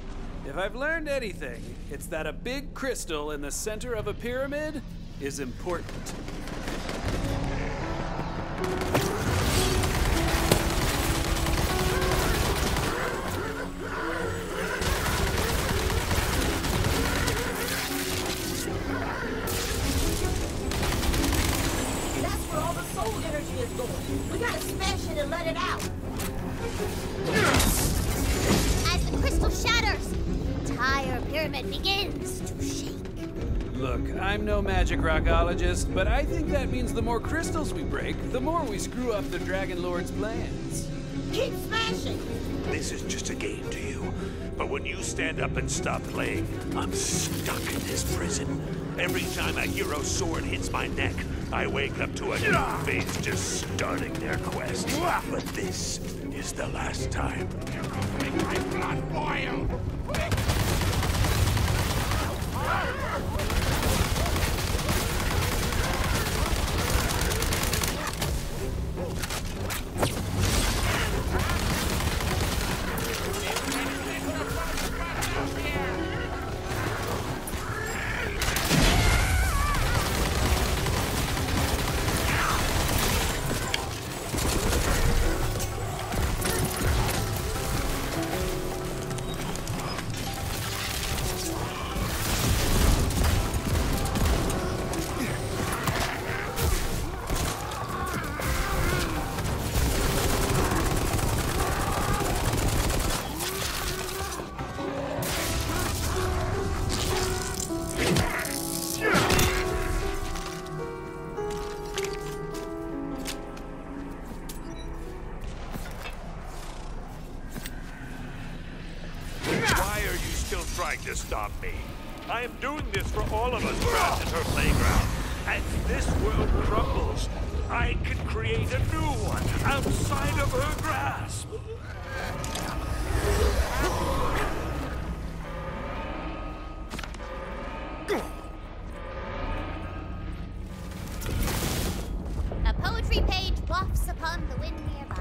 If I've learned anything, it's that a big crystal in the center of a pyramid is important. We gotta smash it and Look, I'm no magic rockologist, but I think that means the more crystals we break, the more we screw up the Dragon Lord's plans. Keep smashing! This is just a game to you. But when you stand up and stop playing, I'm stuck in this prison. Every time a hero's sword hits my neck, I wake up to a new phase just starting their quest. But this is the last time. You're gonna make my blood boil! Trying to stop me. I am doing this for all of us trapped in her playground. As this world crumbles, I can create a new one outside of her grasp. A poetry page wafts upon the wind nearby.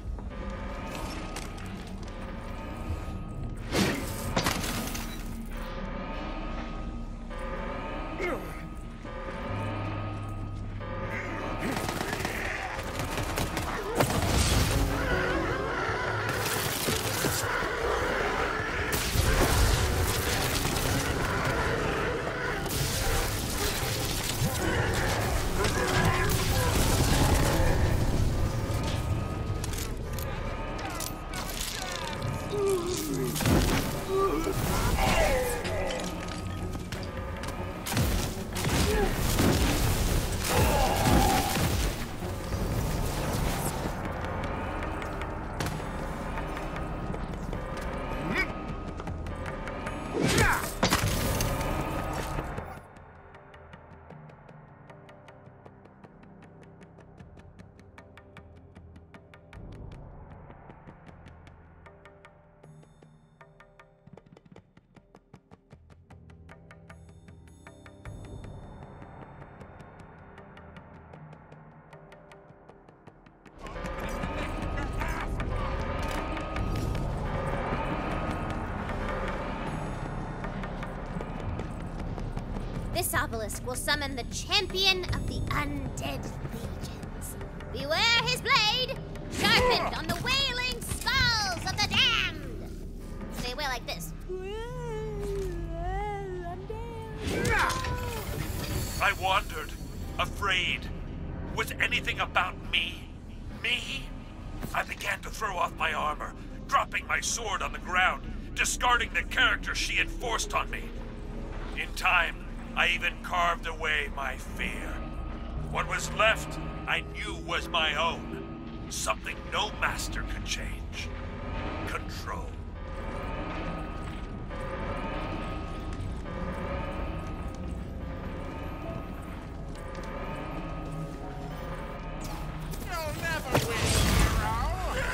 This obelisk will summon the champion of the undead legions. Beware his blade, sharpened on the wailing skulls of the damned. They wail like this. I wandered, afraid. Was anything about me? Me? I began to throw off my armor, dropping my sword on the ground, discarding the character she had forced on me. In time, I even carved away my fear. What was left, I knew was my own. Something no master could change. Control. You'll never win, hero!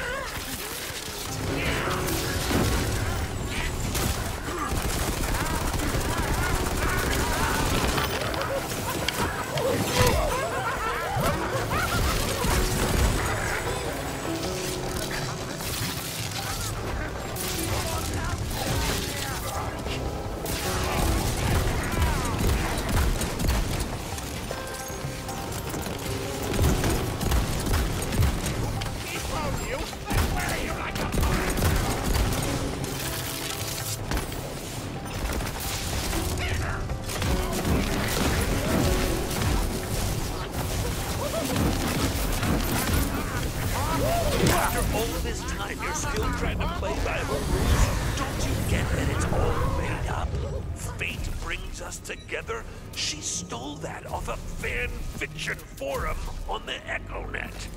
After all this time, you're still trying to play by her rules? Don't you get that it's all made up? Fate brings brings us together? She stole that off a fan fiction forum on the EchoNet.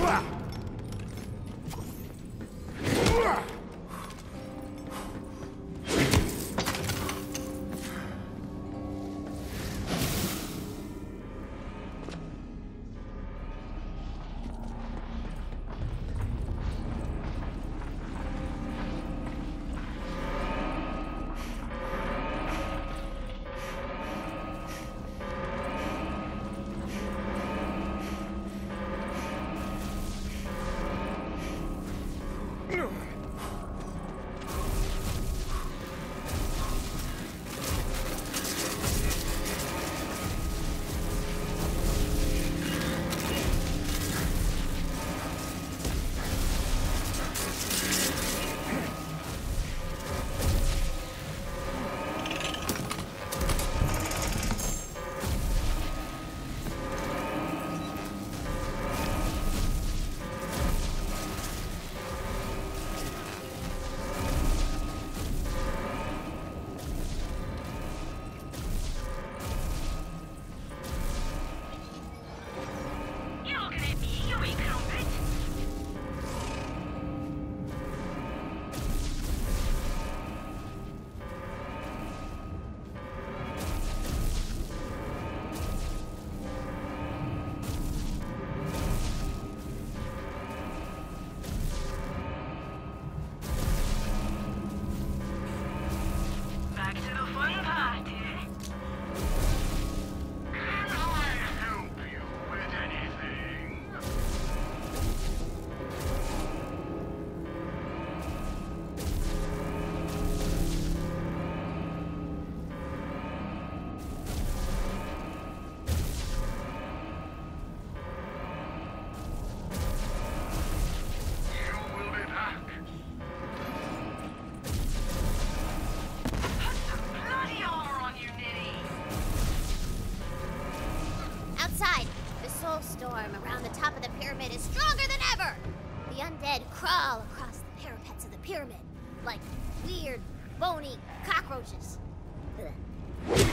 storm around the top of the pyramid is stronger than ever. The undead crawl across the parapets of the pyramid like weird, bony cockroaches. Ugh.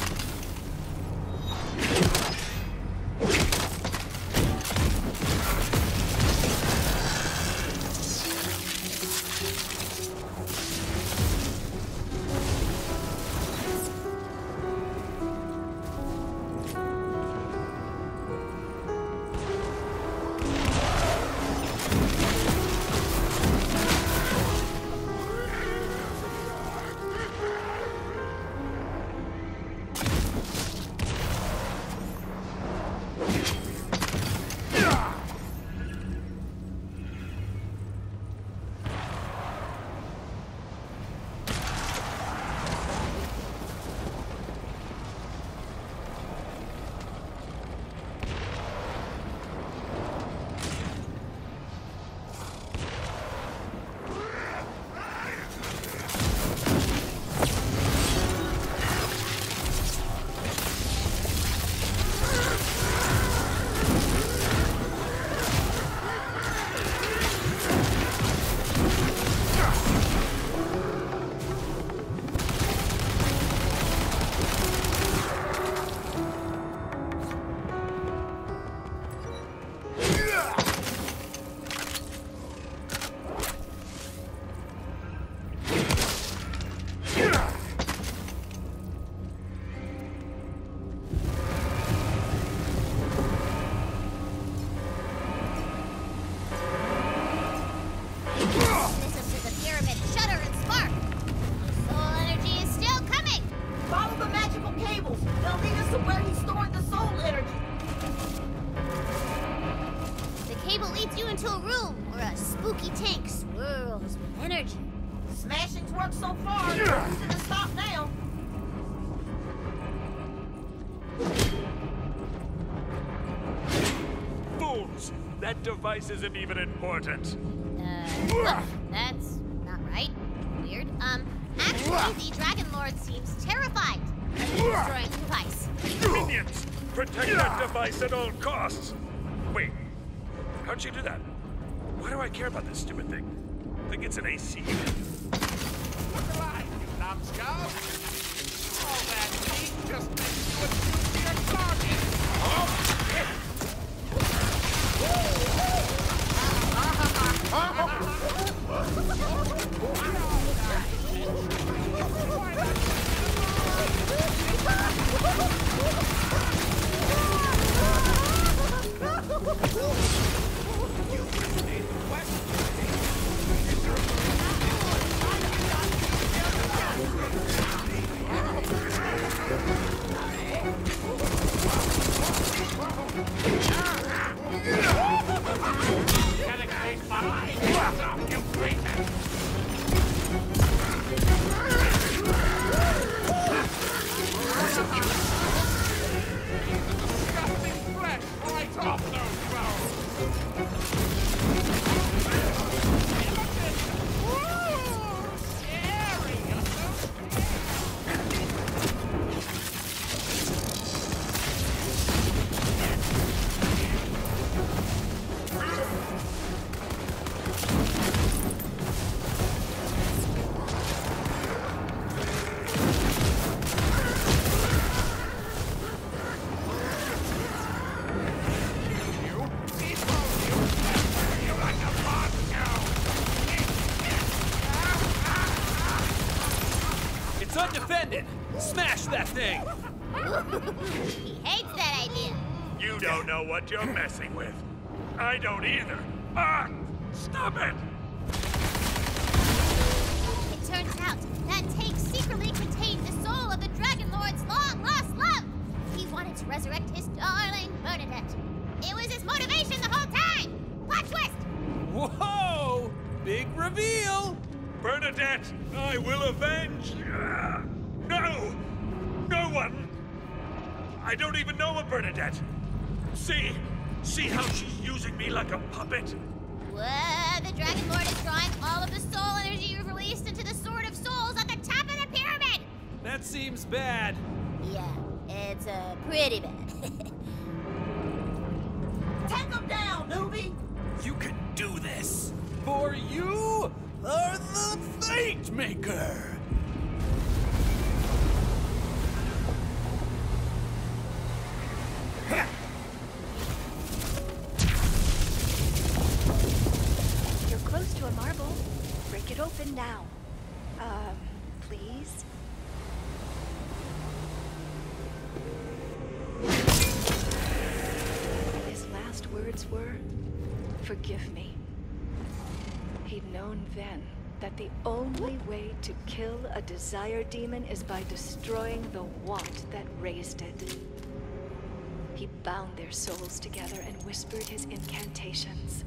That device isn't even important. Uh, that's not right. Weird. Um, actually, the Dragon Lord seems terrified of destroying the device. Minions! Protect that device at all costs! Wait, how'd she do that? Why do I care about this stupid thing? Think it's an A C? Look alive, you numbskull! All that heat just makes you a juicier target! Oh! Brandon, smash that thing! He hates that idea. You don't know what you're messing with. I don't either. Ah! Stop it! It turns out that tank secretly contained the soul of the Dragon Lord's long-lost love. He wanted to resurrect his darling Bernadette. It was his motivation the whole time. Plot twist! Whoa! Big reveal! Bernadette, I will avenge. Ah, no! No one! I don't even know a Bernadette. See? See how she's using me like a puppet? Well, the Dragon Lord is drawing all of the soul energy you've released into the Sword of Souls at the top of the pyramid! That seems bad. Yeah, it's uh, pretty bad. Take him down, newbie! You can do this! For you are the Fate Maker! You're close to a marble. Break it open now. Um, please? His last words were, "Forgive me." He'd known then that the only way to kill a desire demon is by destroying the want that raised it. He bound their souls together and whispered his incantations.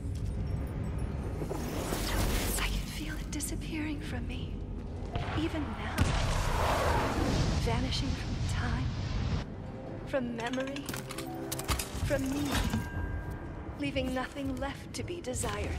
I can feel it disappearing from me, even now. Vanishing from time, from memory, from me, leaving nothing left to be desired.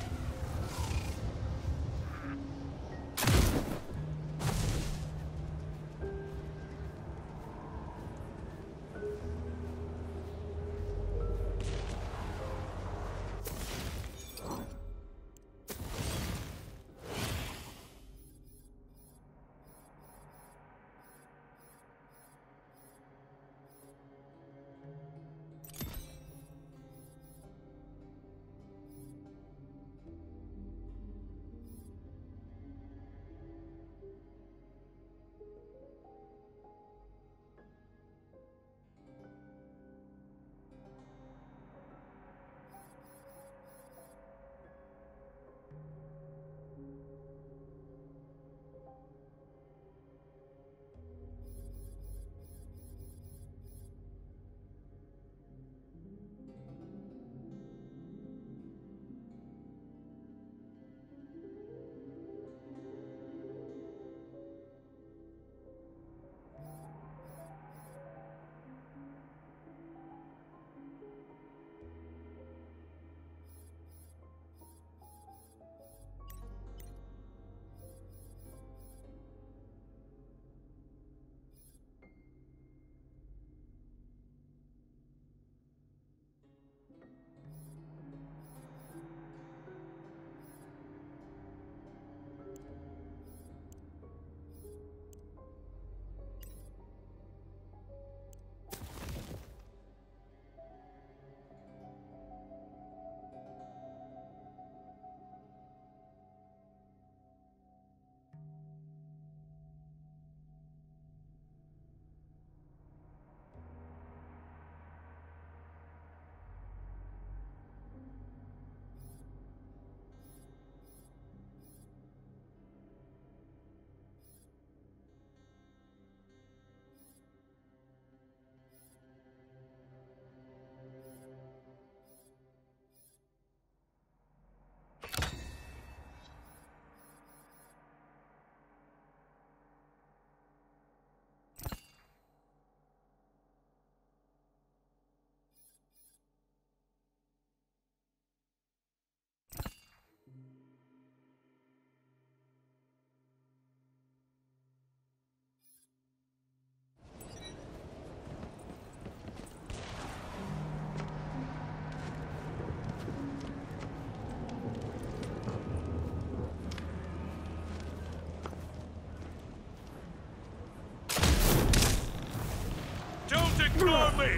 Ignore me!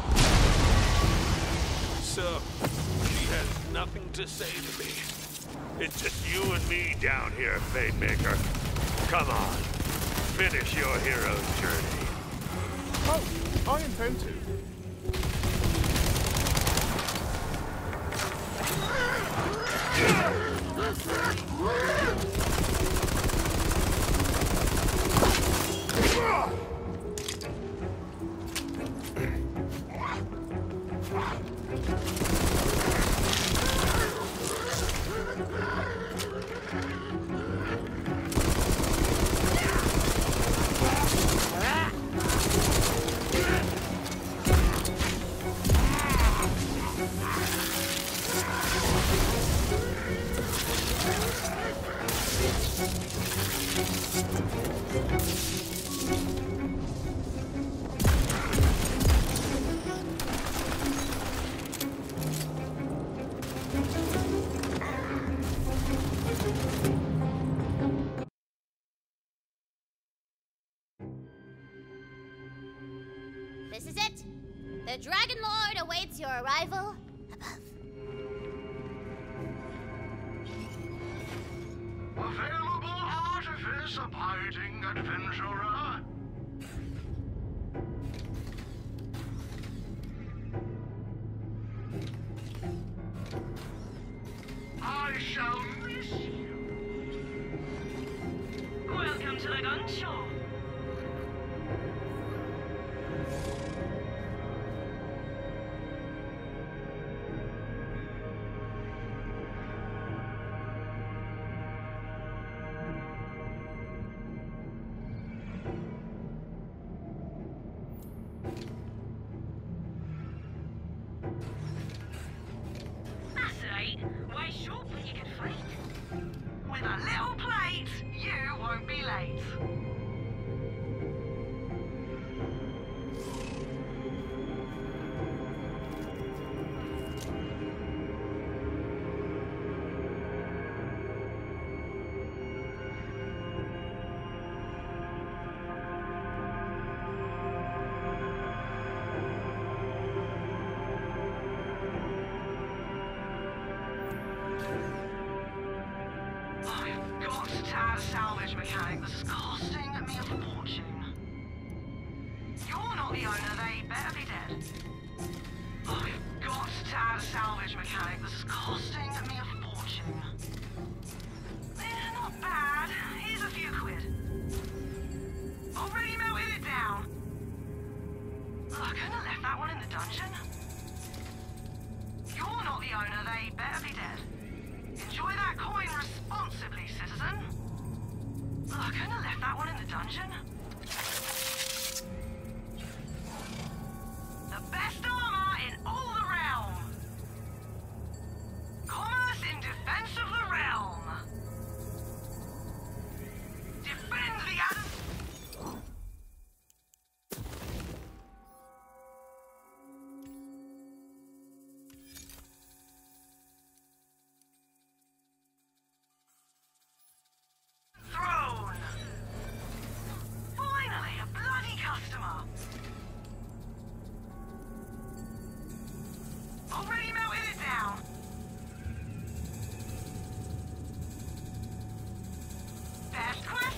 So, she has nothing to say to me. It's just you and me down here, Fate Maker. Come on, finish your hero's journey. Oh, I intend to. This is it. The Dragon Lord awaits your arrival above. Available artifice abiding adventurer. I shall miss you. Welcome to the gun show. That's right. Why short, but you can fight. With a little plate, you won't be late. I've got to add a salvage mechanic that's costing me a fortune. You're not the owner, they better be dead. I've got to add a salvage mechanic that's costing me a fortune. Eh, not bad. Here's a few quid. Already melted it down. I couldn't have left that one in the dungeon. You're not the owner, they better be dead. Enjoy that coin responsibly, citizen. I couldn't have left that one in the dungeon. The best armor in all the realm. Commerce in defense of the realm. Defend the Adam. Throne! Finally, a bloody customer! Already melted it down! Best quest!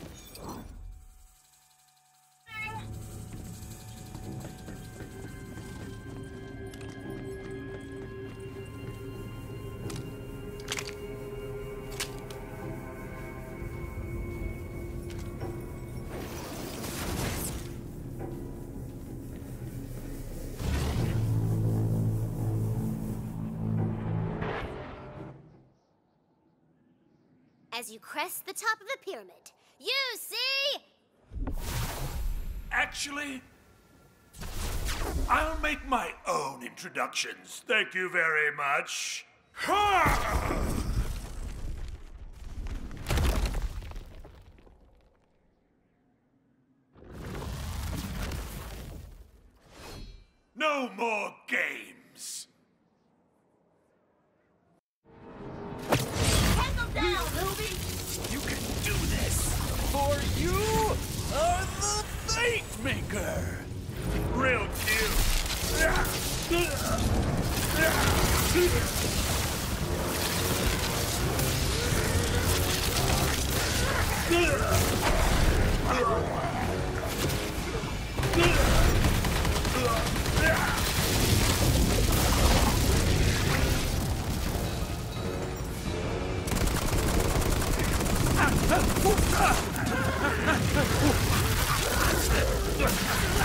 Ding. As you crest the top of the pyramid, you see... Actually, I'll make my own introductions. Thank you very much. Ha! No more games. Take them down, newbie! You can do this, for you are the Fate Maker. Real cute.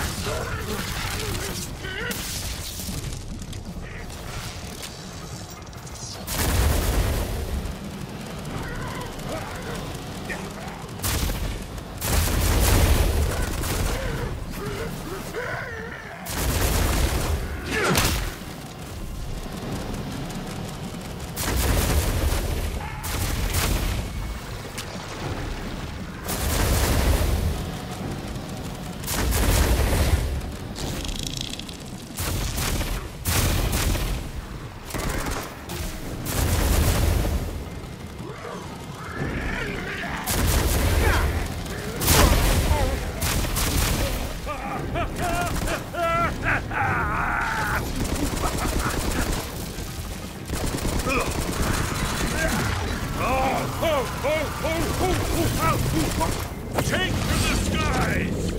Take to the skies!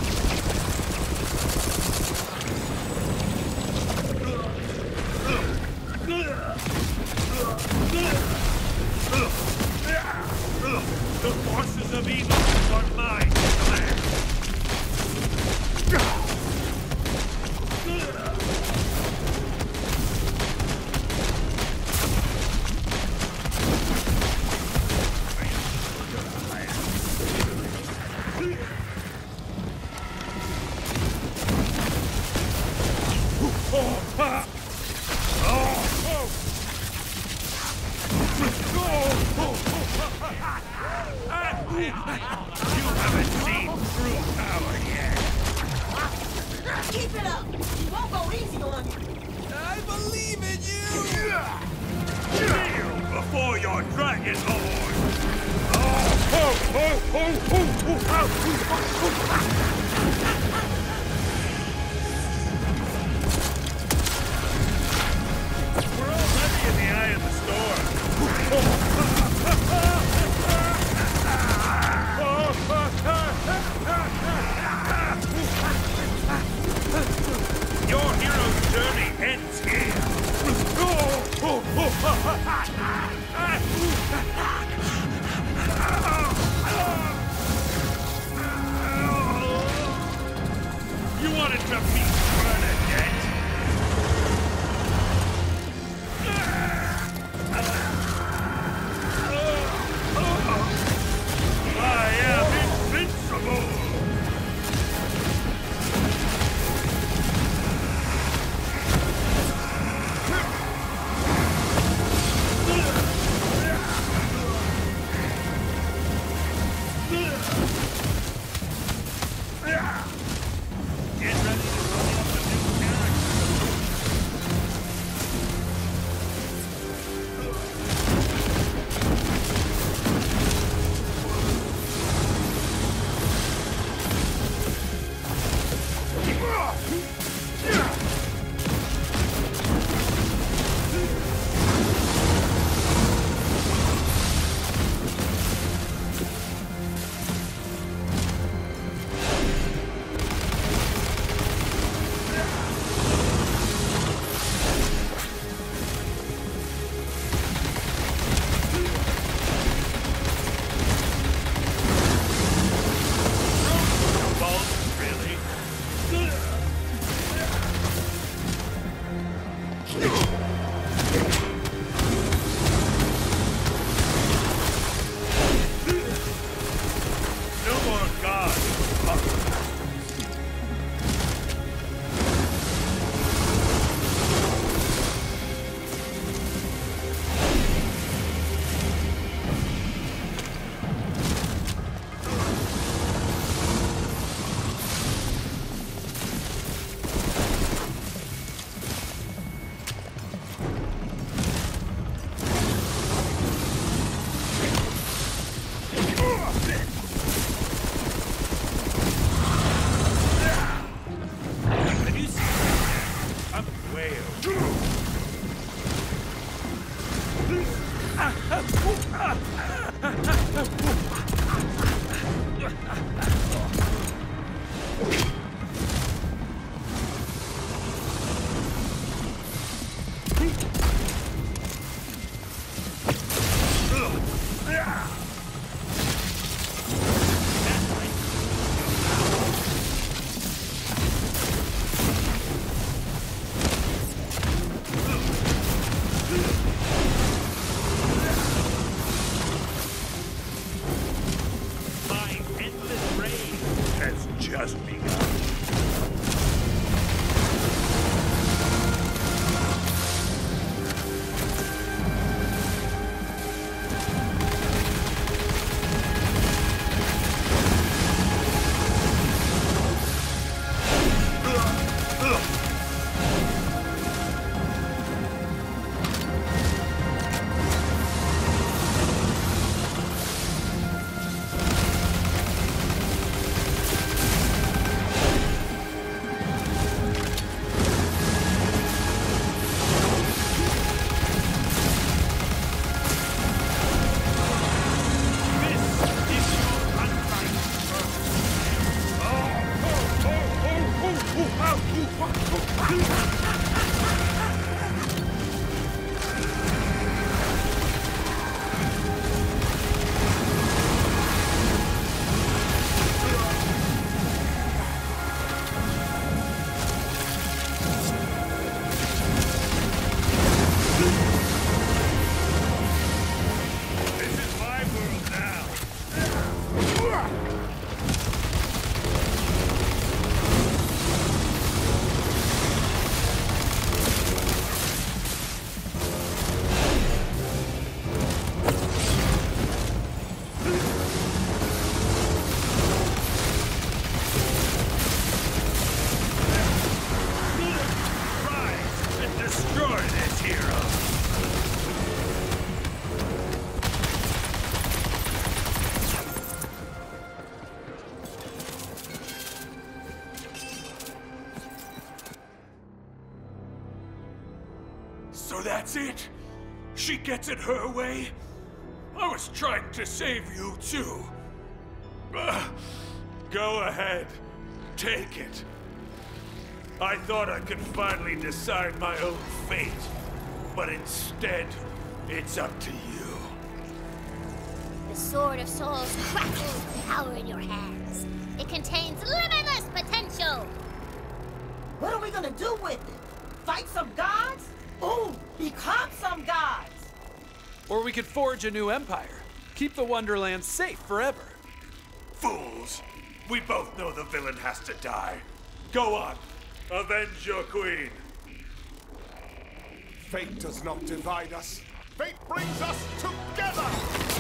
The forces of evil are mine to command. You haven't seen true power yet. Keep it up! He won't go easy on you! I believe in you! Kneel before your dragon lord! Oh, oh, oh, oh, oh, oh, oh. We're already in the eye of the storm. Your hero's journey ends here. You wanted to meet Bernadette? I am invincible! Get ready to run up the new character. So that's it? She gets it her way? I was trying to save you, too. Ugh. Go ahead. Take it. I thought I could finally decide my own fate, but instead, it's up to you. The Sword of Souls crackles with power in your hands. It contains limitless potential. What are we gonna do with it? Fight some gods? Ooh, become some gods! Or we could forge a new empire. Keep the Wonderlands safe forever. Fools! We both know the villain has to die. Go on, avenge your queen. Fate does not divide us. Fate brings us together!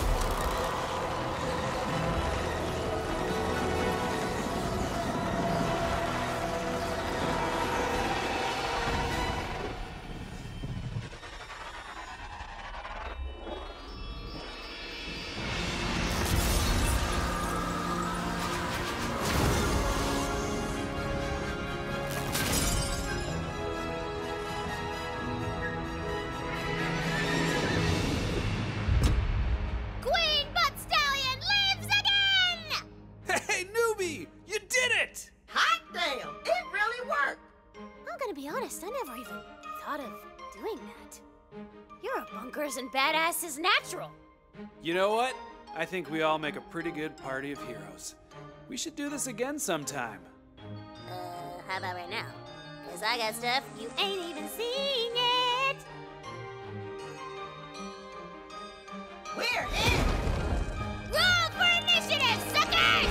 And badass is natural. You know what? I think we all make a pretty good party of heroes. We should do this again sometime. Uh, how about right now? Cause I got stuff you ain't even seen yet. We're in! Roll for initiative, suckers!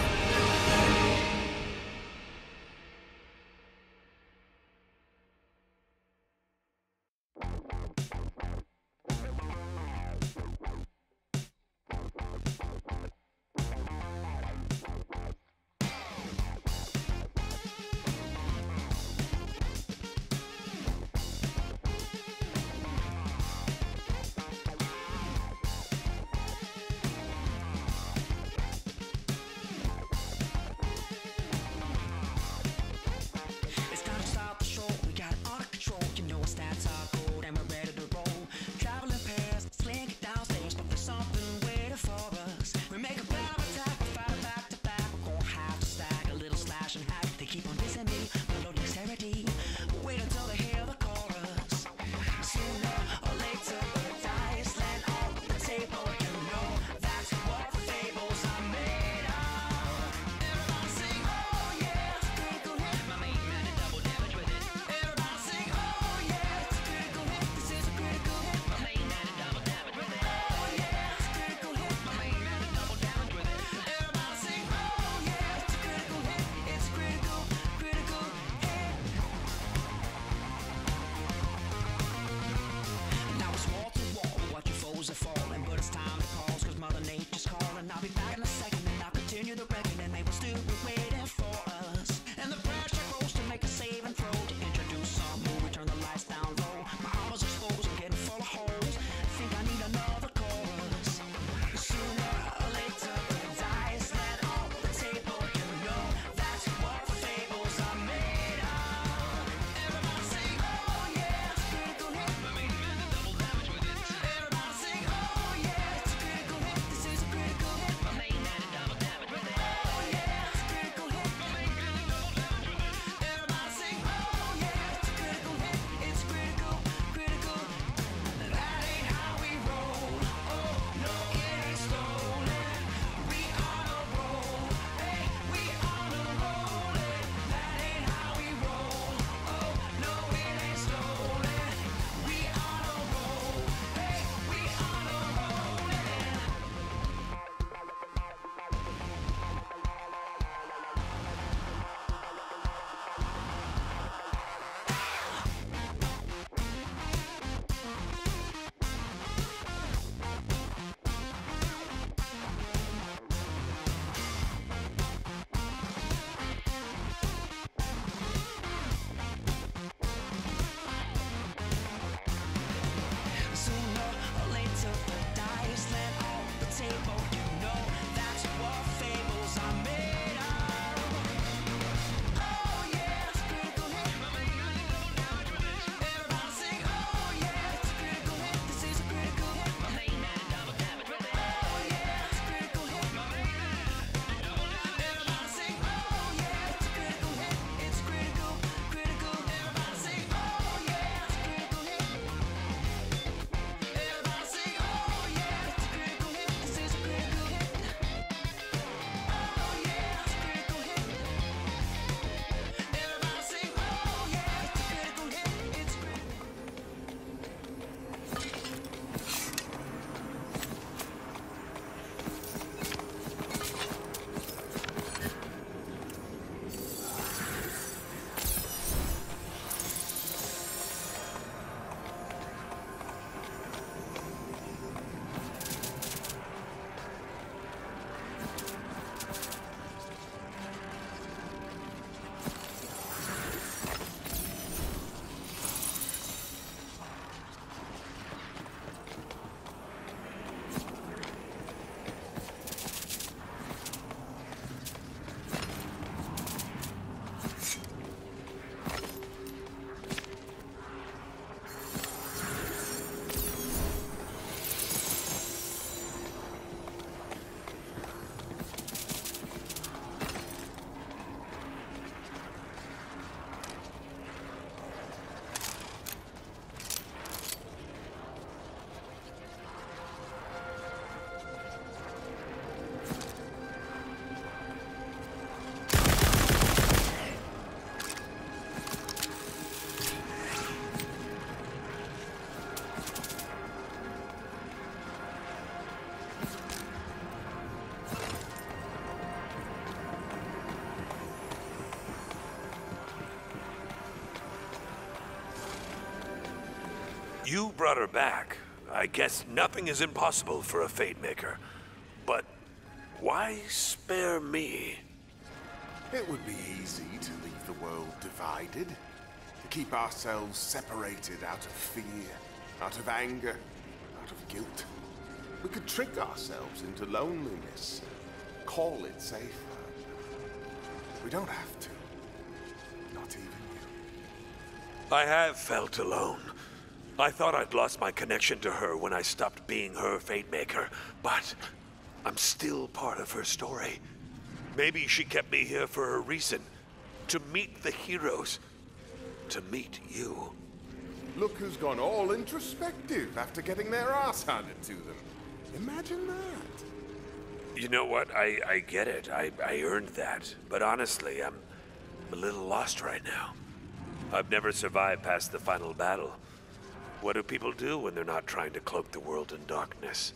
You brought her back. I guess nothing is impossible for a Fate Maker. But why spare me? It would be easy to leave the world divided, to keep ourselves separated out of fear, out of anger, out of guilt. We could trick ourselves into loneliness, call it safer. We don't have to. Not even you. I have felt alone. I thought I'd lost my connection to her when I stopped being her Fate Maker, but I'm still part of her story. Maybe she kept me here for a reason. To meet the heroes. To meet you. Look who's gone all introspective after getting their ass handed to them. Imagine that. You know what? I, I get it. I, I earned that. But honestly, I'm a little lost right now. I've never survived past the final battle. What do people do when they're not trying to cloak the world in darkness?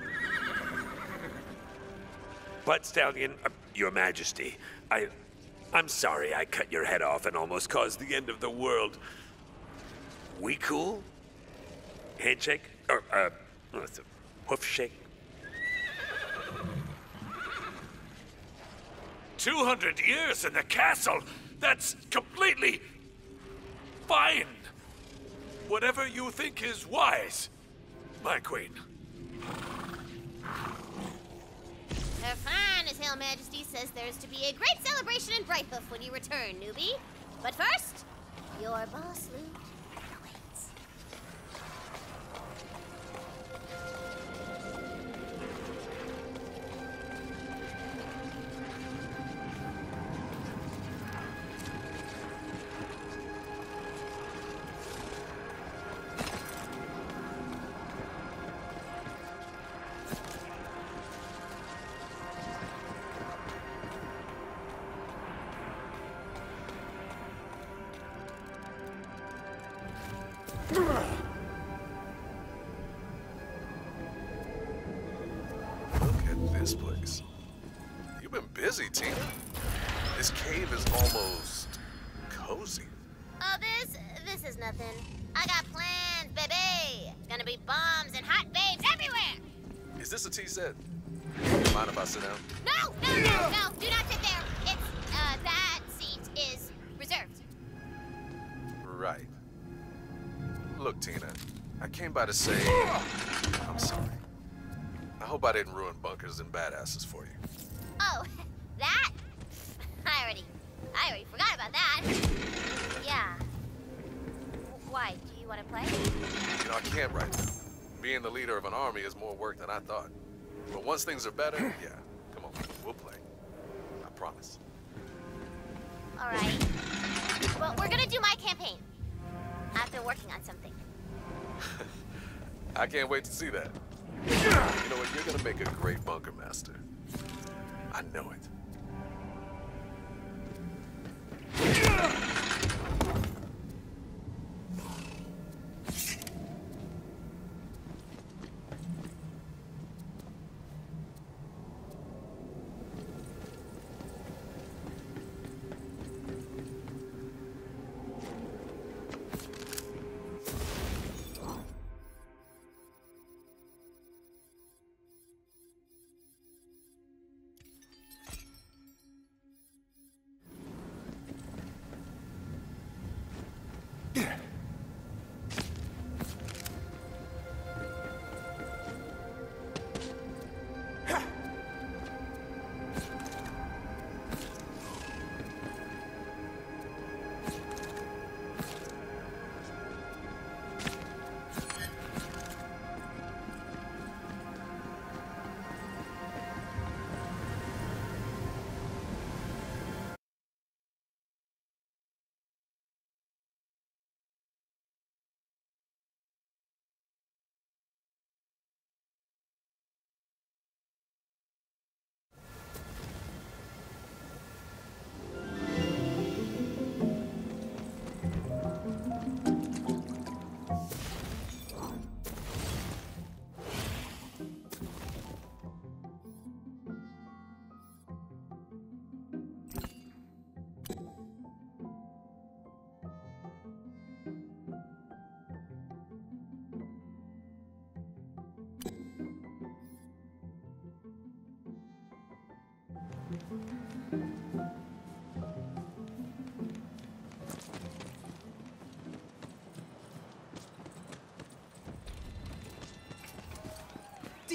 But Stallion, uh, Your Majesty, I... I'm sorry I cut your head off and almost caused the end of the world. We cool? Handshake? Or, uh, what's it? Hoof shake? Two hundred years in the castle! That's completely... fine! Whatever you think is wise, my queen. Her Highness, Hail Majesty, says there's to be a great celebration in Brighthoof when you return, newbie. But first, your boss loot awaits. Look at this place. You've been busy, Tina. This cave is almost cozy. Oh, this, this is nothing. I got plans, baby. Gonna be bombs and hot babes everywhere. Is this a tea set? Mind if I sit down? No, no, no, no, do not sit there. It's, uh, that seat is reserved. Right. Look, Tina, I came by to say I'm sorry. I hope I didn't ruin bunkers and badasses for you. Oh, that? I already, I already forgot about that. Yeah. Why, do you want to play? You know, I can't right now. Being the leader of an army is more work than I thought. But once things are better, yeah, come on, we'll play. I promise. All right. Well, we're gonna do my campaign. I've been working on something. I can't wait to see that. You know what? You're gonna make a great bunker master. I know it.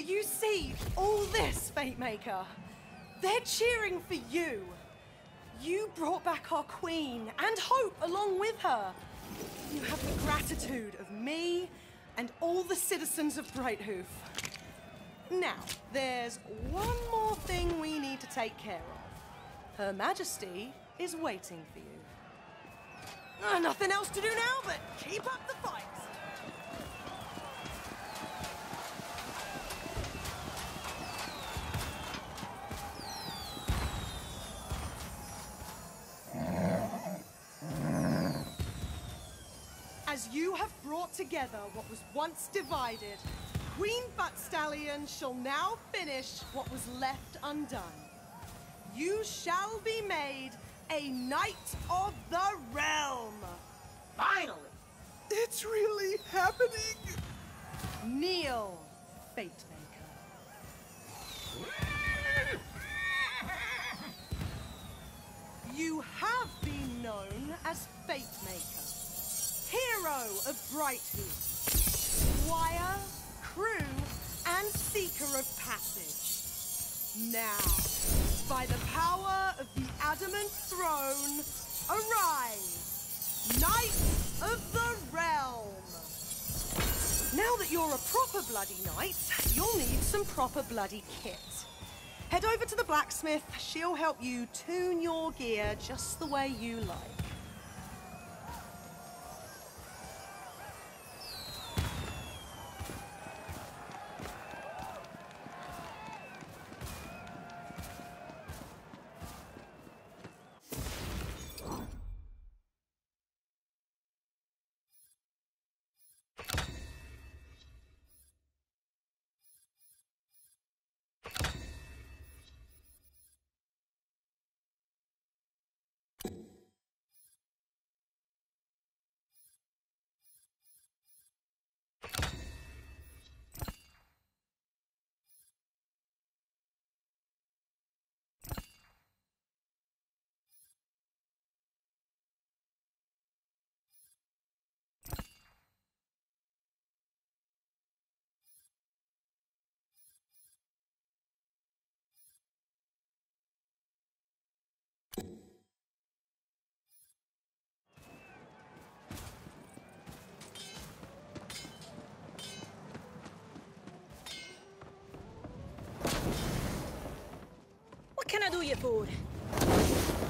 you see all this, Fate Maker? They're cheering for you. You brought back our queen and hope along with her. You have the gratitude of me and all the citizens of Brighthoof. Now, there's one more thing we need to take care of. Her Majesty is waiting for you. Uh, nothing else to do now but keep up the fight. As you have brought together what was once divided, Queen Buttstallion shall now finish what was left undone. You shall be made a Knight of the Realm! Finally! It's really happening! Kneel, Fate Maker. You have been known as Fate Maker, hero of Brighthoof, squire, crew, and seeker of passage. Now, by the power of the adamant throne, arise, Knight of the Realm! Now that you're a proper bloody knight, you'll need some proper bloody kit. Head over to the blacksmith, she'll help you tune your gear just the way you like. What can I do you for?